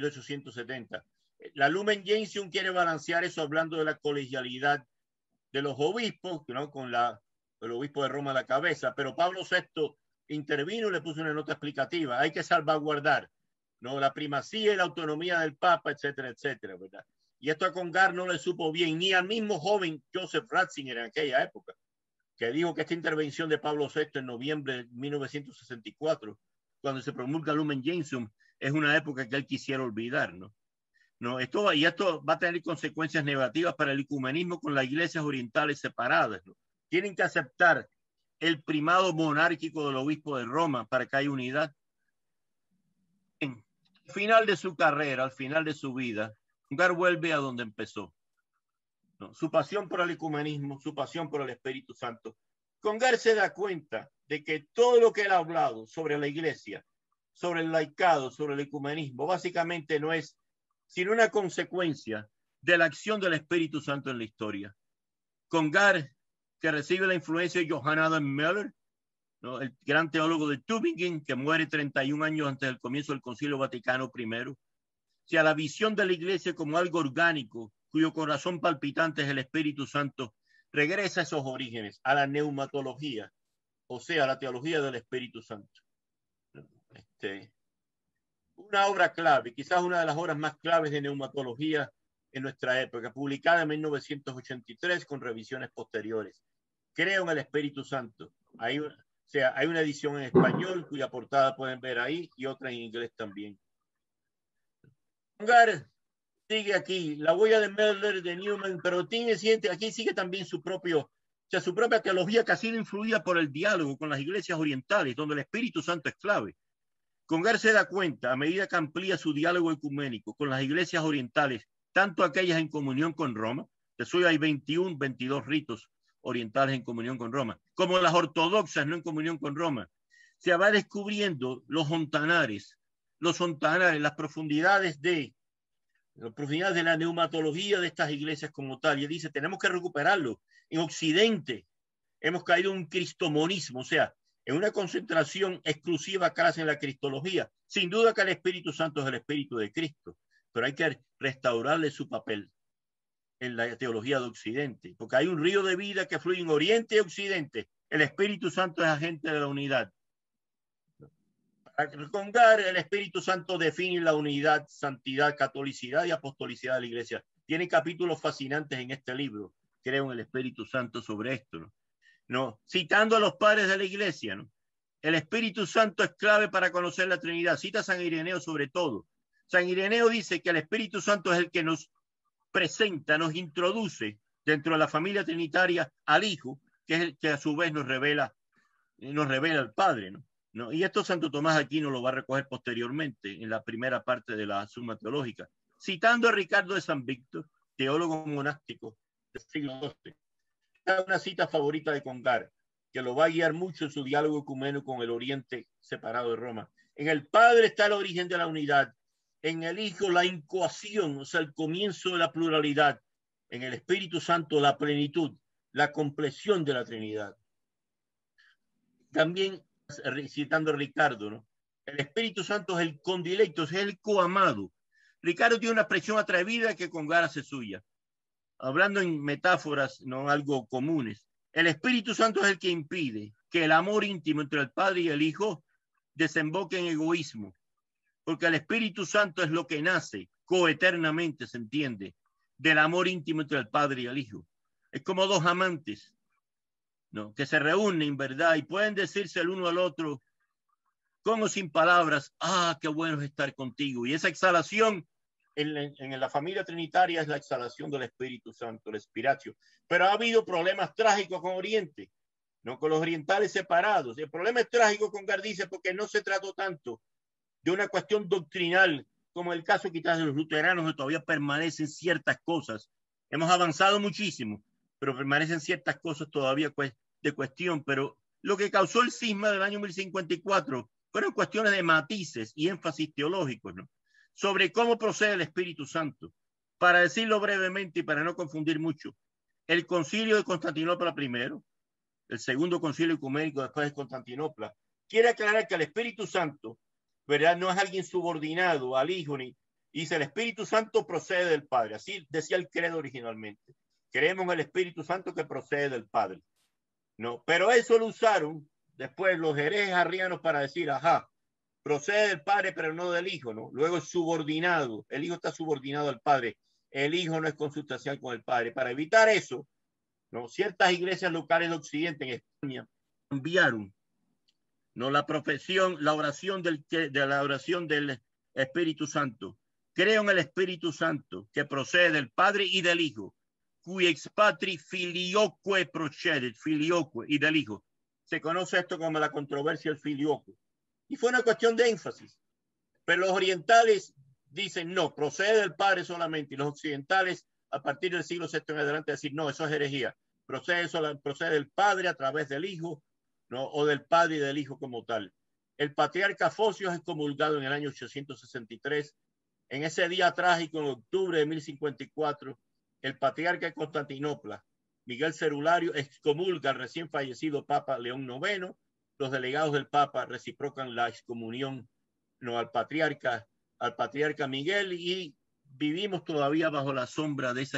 La Lumen Gentium quiere balancear eso hablando de la colegialidad de los obispos, ¿no?, con el obispo de Roma a la cabeza, pero Pablo VI intervino y le puso una nota explicativa. Hay que salvaguardar, ¿no?, la primacía y la autonomía del Papa, etcétera, etcétera, ¿verdad? Y esto a Congar no le supo bien, ni al mismo joven Joseph Ratzinger en aquella época, que dijo que esta intervención de Pablo VI en noviembre de 1964, cuando se promulga Lumen Gentium, es una época que él quisiera olvidar, ¿no? Esto va a tener consecuencias negativas para el ecumenismo con las iglesias orientales separadas, ¿no? Tienen que aceptar el primado monárquico del obispo de Roma para que haya unidad. Al final de su carrera, al final de su vida, Congar vuelve a donde empezó, ¿no? Su pasión por el ecumenismo, su pasión por el Espíritu Santo. Congar se da cuenta de que todo lo que él ha hablado sobre la iglesia, sobre el laicado, sobre el ecumenismo, básicamente no es sino una consecuencia de la acción del Espíritu Santo en la historia. Congar, que recibe la influencia de Johann Adam Möller, ¿no?, el gran teólogo de Tübingen, que muere 31 años antes del comienzo del Concilio Vaticano I, o sea, la visión de la iglesia como algo orgánico, cuyo corazón palpitante es el Espíritu Santo, regresa a esos orígenes, a la neumatología, o sea, a la teología del Espíritu Santo. Una obra clave, quizás una de las obras más claves de neumatología en nuestra época, publicada en 1983 con revisiones posteriores. Creo en el Espíritu Santo. Hay una edición en español cuya portada pueden ver ahí y otra en inglés también. Congar sigue aquí, la huella de Möller, de Newman, pero aquí sigue también su propia teología, que ha sido influida por el diálogo con las iglesias orientales, donde el Espíritu Santo es clave. Congar se da cuenta, a medida que amplía su diálogo ecuménico con las iglesias orientales, tanto aquellas en comunión con Roma, de eso hay 22 ritos orientales en comunión con Roma, como las ortodoxas no en comunión con Roma, se va descubriendo las profundidades de la neumatología de estas iglesias como tal. Y él dice, tenemos que recuperarlo. En Occidente hemos caído en un cristomonismo, o sea, en una concentración exclusiva casi en la cristología. Sin duda que el Espíritu Santo es el Espíritu de Cristo, pero hay que restaurarle su papel en la teología de Occidente, porque hay un río de vida que fluye en Oriente y Occidente. El Espíritu Santo es agente de la unidad. Para Congar, el Espíritu Santo define la unidad, santidad, catolicidad y apostolicidad de la iglesia. Tiene capítulos fascinantes en este libro, creo, en el Espíritu Santo sobre esto, ¿no? Citando a los padres de la iglesia, ¿no? El Espíritu Santo es clave para conocer la Trinidad. Cita a San Ireneo sobre todo. San Ireneo dice que el Espíritu Santo es el que nos presenta, nos introduce dentro de la familia trinitaria al Hijo, que es el que a su vez nos revela al Padre, ¿no? Y esto Santo Tomás de Aquino lo va a recoger posteriormente en la primera parte de la Suma Teológica, citando a Ricardo de San Víctor, teólogo monástico del siglo XII. Una cita favorita de Congar, que lo va a guiar mucho en su diálogo ecumeno con el Oriente separado de Roma. En el Padre está el origen de la unidad, en el Hijo la incoación, o sea, el comienzo de la pluralidad, en el Espíritu Santo la plenitud, la compleción de la Trinidad. También citando a Ricardo, ¿no? El Espíritu Santo es el condilecto, es el coamado. Ricardo tiene una expresión atrevida que Congar hace suya, hablando en metáforas no algo comunes. El Espíritu Santo es el que impide que el amor íntimo entre el Padre y el Hijo desemboque en egoísmo, porque el Espíritu Santo es lo que nace coeternamente, se entiende, del amor íntimo entre el Padre y el Hijo. Es como dos amantes, ¿no? Que se reúnen, ¿verdad? Y pueden decirse el uno al otro, como sin palabras, ah, qué bueno es estar contigo. Y esa exhalación en la familia trinitaria es la exhalación del Espíritu Santo, el Espiratio. Pero ha habido problemas trágicos con Oriente, ¿no? Con los orientales separados. El problema es trágico con Gardice porque no se trató tanto de una cuestión doctrinal, como el caso quizás de los luteranos, que todavía permanecen ciertas cosas. Hemos avanzado muchísimo, pero permanecen ciertas cosas todavía de cuestión. Pero lo que causó el cisma del año 1054 fueron cuestiones de matices y énfasis teológicos, ¿no? Sobre cómo procede el Espíritu Santo. Para decirlo brevemente y para no confundir mucho, el concilio de Constantinopla primero, el segundo concilio ecuménico después de Constantinopla, quiere aclarar que el Espíritu Santo, ¿verdad?, no es alguien subordinado al Hijo, ni dice el Espíritu Santo procede del Padre. Así decía el credo originalmente. Creemos en el Espíritu Santo que procede del Padre, ¿no? Pero eso lo usaron después los herejes arrianos para decir, ajá, procede del Padre, pero no del Hijo, ¿no? Luego es subordinado. El Hijo está subordinado al Padre. El Hijo no es consustancial con el Padre. Para evitar eso, ¿no? Ciertas iglesias locales de Occidente en España cambiaron, ¿no?, la profesión, la oración del Espíritu Santo. Creo en el Espíritu Santo que procede del Padre y del Hijo, cui ex patri filioque procedet, filioque, y del Hijo. Se conoce esto como la controversia del filioque. Y fue una cuestión de énfasis. Pero los orientales dicen no, procede del Padre solamente. Y los occidentales, a partir del siglo VI en adelante, decir no, eso es herejía. Procede del Padre a través del Hijo, ¿no? O del Padre y del Hijo como tal. El patriarca Fosios es excomulgado en el año 863. En ese día trágico, en octubre de 1054, el patriarca de Constantinopla, Miguel Cerulario, excomulga al recién fallecido Papa León IX. Los delegados del Papa reciprocan la excomunión, ¿no?, al patriarca Miguel, y vivimos todavía bajo la sombra de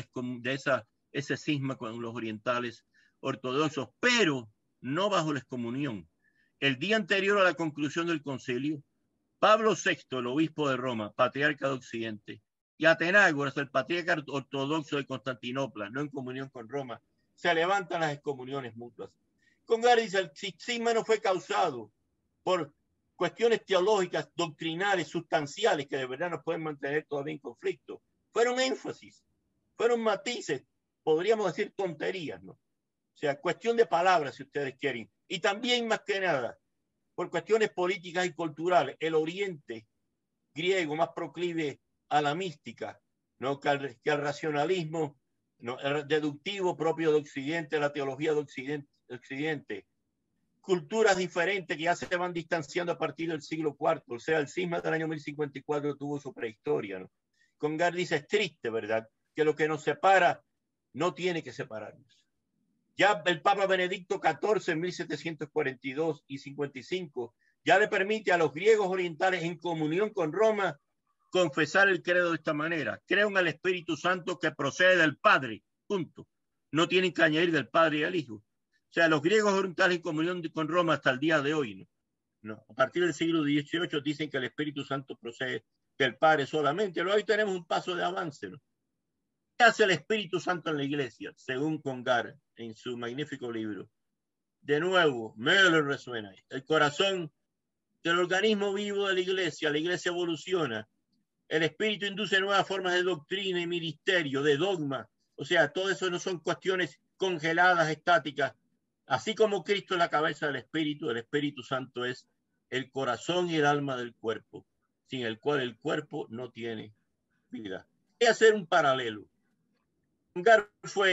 ese cisma con los orientales ortodoxos, pero no bajo la excomunión. El día anterior a la conclusión del concilio, Pablo VI, el obispo de Roma, patriarca de Occidente, y Atenágoras, el patriarca ortodoxo de Constantinopla, no en comunión con Roma, se levantan las excomuniones mutuas. Congar dice, el cisma no fue causado por cuestiones teológicas, doctrinales, sustanciales, que de verdad nos pueden mantener todavía en conflicto. Fueron énfasis, fueron matices, podríamos decir tonterías, ¿no? O sea, cuestión de palabras, si ustedes quieren. Y también, más que nada, por cuestiones políticas y culturales, el Oriente griego más proclive a la mística, ¿no?, que al racionalismo, ¿no?, el deductivo propio de Occidente, la teología de Occidente. Culturas diferentes que ya se van distanciando a partir del siglo IV, o sea, el cisma del año 1054 tuvo su prehistoria, ¿no? Congar dice, es triste, ¿verdad?, que lo que nos separa no tiene que separarnos. Ya el Papa Benedicto XIV en 1742 y 55 ya le permite a los griegos orientales en comunión con Roma confesar el credo de esta manera. Creo en el Espíritu Santo que procede del Padre, punto. No tienen que añadir del Padre y del Hijo. O sea, los griegos orientales en comunión con Roma hasta el día de hoy, ¿no? A partir del siglo XVIII dicen que el Espíritu Santo procede del Padre solamente. Luego hoy tenemos un paso de avance, ¿no? ¿Qué hace el Espíritu Santo en la iglesia? Según Congar, en su magnífico libro. De nuevo, me lo resuena. El corazón del organismo vivo de la iglesia evoluciona. El Espíritu induce nuevas formas de doctrina y ministerio, de dogma. O sea, todo eso no son cuestiones congeladas, estáticas. Así como Cristo es la cabeza del Espíritu, el Espíritu Santo es el corazón y el alma del cuerpo, sin el cual el cuerpo no tiene vida. Voy a hacer un paralelo. Congar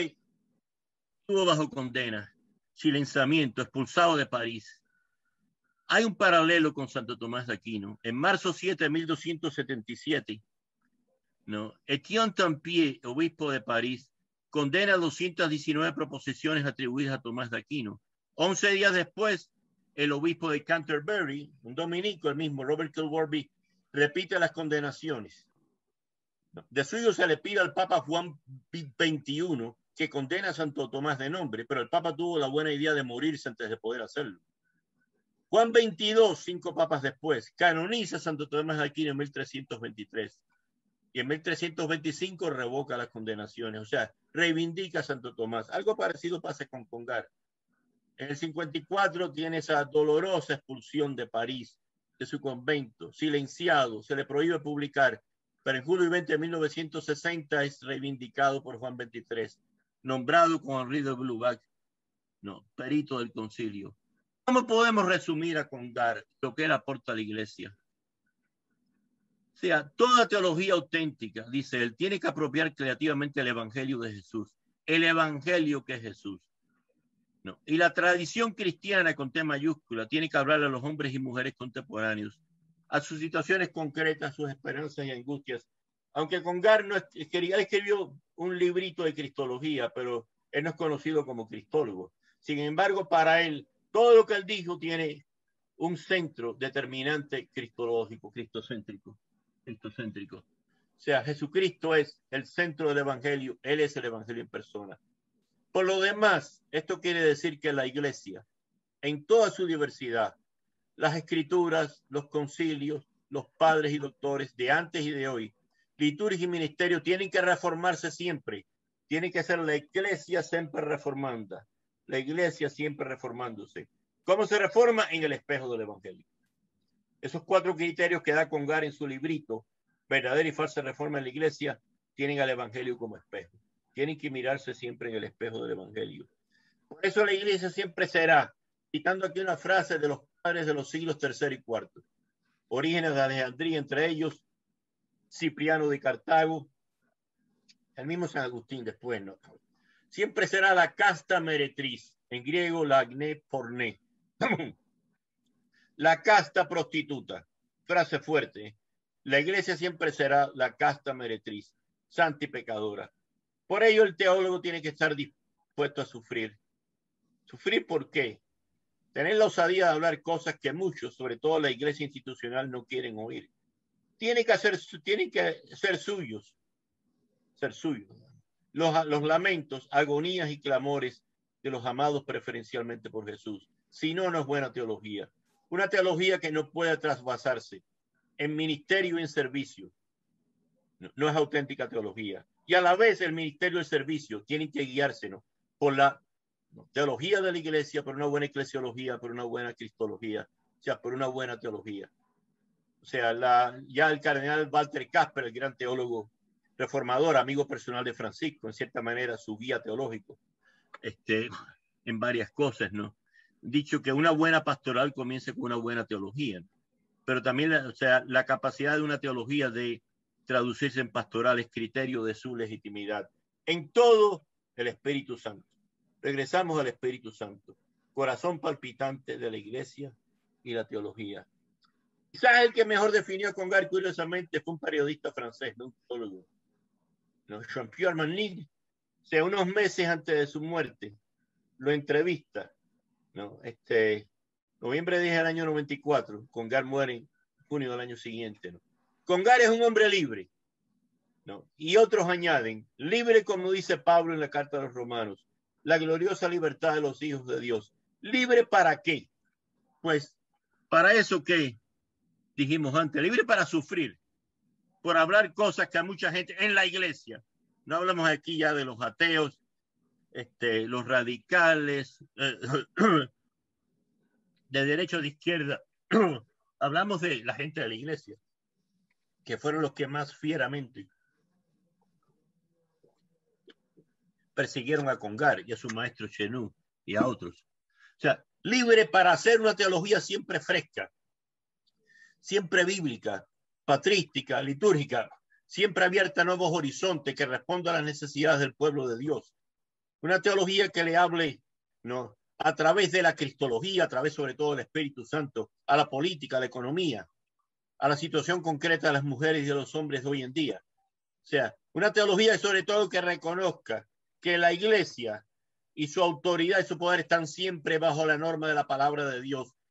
estuvo bajo condena, silenciamiento, expulsado de París. Hay un paralelo con Santo Tomás de Aquino. En marzo 7 de 1277, ¿no?, Etienne Tampier, obispo de París, condena 219 proposiciones atribuidas a Tomás de Aquino. 11 días después, el obispo de Canterbury, un dominico, el mismo Robert Kilwarby, repite las condenaciones. De suyo se le pide al Papa Juan XXI que condena a Santo Tomás de nombre, pero el Papa tuvo la buena idea de morirse antes de poder hacerlo. Juan XXII, 5 papas después, canoniza a Santo Tomás de Aquino en 1323 y en 1325 revoca las condenaciones, o sea, reivindica a Santo Tomás. Algo parecido pasa con Congar. En el 54 tiene esa dolorosa expulsión de París, de su convento, silenciado, se le prohíbe publicar, pero en julio 20 de 1960 es reivindicado por Juan XXIII, nombrado con Henri de Blubac, perito del concilio. ¿Cómo podemos resumir a Congar lo que él aporta a la iglesia? O sea, toda teología auténtica, dice él, tiene que apropiar creativamente el evangelio de Jesús, el evangelio que es Jesús. Y la tradición cristiana con T mayúscula tiene que hablar a los hombres y mujeres contemporáneos, a sus situaciones concretas, sus esperanzas y angustias. Aunque Congar escribió un librito de cristología, pero él no es conocido como cristólogo. Sin embargo, para él, todo lo que él dijo tiene un centro determinante cristológico, cristocéntrico. O sea, Jesucristo es el centro del evangelio, él es el evangelio en persona. Por lo demás, esto quiere decir que la iglesia, en toda su diversidad, las escrituras, los concilios, los padres y doctores de antes y de hoy, liturgia y ministerio, tienen que reformarse siempre. Tiene que ser la iglesia siempre reformanda, la iglesia siempre reformándose. ¿Cómo se reforma? En el espejo del evangelio. Esos 4 criterios que da Congar en su librito, verdadera y falsa reforma en la iglesia, tienen al evangelio como espejo. Tienen que mirarse siempre en el espejo del evangelio. Por eso la iglesia siempre será, citando aquí una frase de los padres de los siglos III y IV, Orígenes de Alejandría, entre ellos Cipriano de Cartago, el mismo San Agustín después, ¿no? Siempre será la casta meretriz, en griego la agne porné, la casta prostituta, frase fuerte. La iglesia siempre será la casta meretriz, santa y pecadora. Por ello el teólogo tiene que estar dispuesto a sufrir. ¿Sufrir por qué? Tener la osadía de hablar cosas que muchos, sobre todo la iglesia institucional, no quieren oír. Tienen que ser suyos. Ser suyos. Los lamentos, agonías y clamores de los amados preferencialmente por Jesús. Si no, no es buena teología. Una teología que no pueda trasvasarse en ministerio y en servicio. No es auténtica teología. Y a la vez el ministerio y el servicio tienen que guiarse, ¿no?, por la teología de la iglesia, por una buena eclesiología, por una buena cristología, o sea, por una buena teología. O sea, ya el cardenal Walter Casper, el gran teólogo reformador, amigo personal de Francisco, en cierta manera su guía teológico, en varias cosas, ¿no? Dicho que una buena pastoral comienza con una buena teología, pero también, o sea, la capacidad de una teología de traducirse en pastoral es criterio de su legitimidad. En todo, el Espíritu Santo. Regresamos al Espíritu Santo, corazón palpitante de la iglesia y la teología. Quizás el que mejor definió a Congar, curiosamente, fue un periodista francés, no un teólogo, ¿no? Jean-Pierre Manlig. O sea, unos meses antes de su muerte, lo entrevista, ¿no? Noviembre 10 del año 94, Congar muere en junio del año siguiente, ¿no? Congar es un hombre libre, ¿no? Y otros añaden, libre como dice Pablo en la carta a los romanos, la gloriosa libertad de los hijos de Dios. ¿Libre para qué? Pues para eso que dijimos antes, libre para sufrir, por hablar cosas que a mucha gente en la iglesia, no hablamos aquí ya de los ateos, los radicales, de derecha o de izquierda, hablamos de la gente de la iglesia, que fueron los que más fieramente persiguieron a Congar y a su maestro Chenú y a otros. O sea, libre para hacer una teología siempre fresca, siempre bíblica, patrística, litúrgica, siempre abierta a nuevos horizontes que responda a las necesidades del pueblo de Dios. Una teología que le hable, ¿no?, a través de la cristología, a través sobre todo del Espíritu Santo, a la política, a la economía, a la situación concreta de las mujeres y de los hombres de hoy en día. O sea, una teología sobre todo que reconozca que la iglesia y su autoridad y su poder están siempre bajo la norma de la palabra de Dios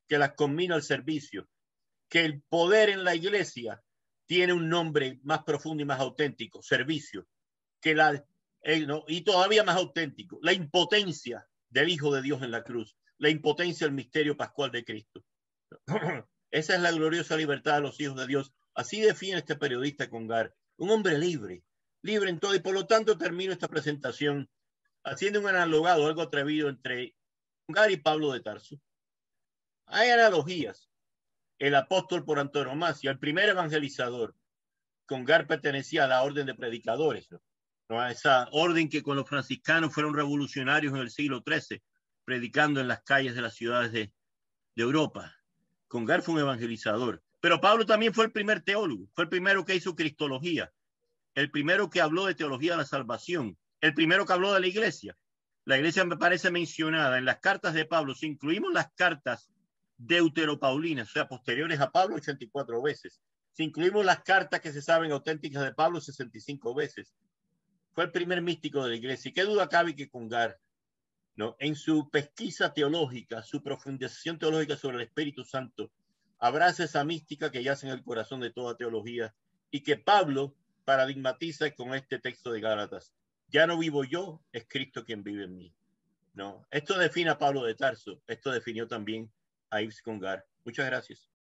que las combina al servicio, que el poder en la iglesia tiene un nombre más profundo y más auténtico, servicio, que ¿no? Y todavía más auténtico, la impotencia del Hijo de Dios en la cruz, la impotencia del misterio pascual de Cristo. Esa es la gloriosa libertad de los hijos de Dios. Así define este periodista Congar, un hombre libre, libre en todo. Y por lo tanto termino esta presentación haciendo un analogado, algo atrevido entre Congar y Pablo de Tarso. Hay analogías. El apóstol por antonomasia, el primer evangelizador, Congar pertenecía a la orden de predicadores, ¿no? A esa orden que con los franciscanos fueron revolucionarios en el siglo XIII, predicando en las calles de las ciudades de Europa. Congar fue un evangelizador. Pero Pablo también fue el primer teólogo, fue el primero que hizo cristología, el primero que habló de teología de la salvación, el primero que habló de la iglesia. La iglesia me parece mencionada en las cartas de Pablo, si incluimos las cartas deuteropaulinas, o sea, posteriores a Pablo, 84 veces. Si incluimos las cartas que se saben auténticas de Pablo, 65 veces. Fue el primer místico de la iglesia. Y qué duda cabe que Congar, ¿no? En su pesquisa teológica, su profundización teológica sobre el Espíritu Santo, abraza esa mística que yace en el corazón de toda teología y que Pablo paradigmatiza con este texto de Gálatas. Ya no vivo yo, es Cristo quien vive en mí. ¿No? Esto define a Pablo de Tarso, esto definió también a Yves Congar. Muchas gracias.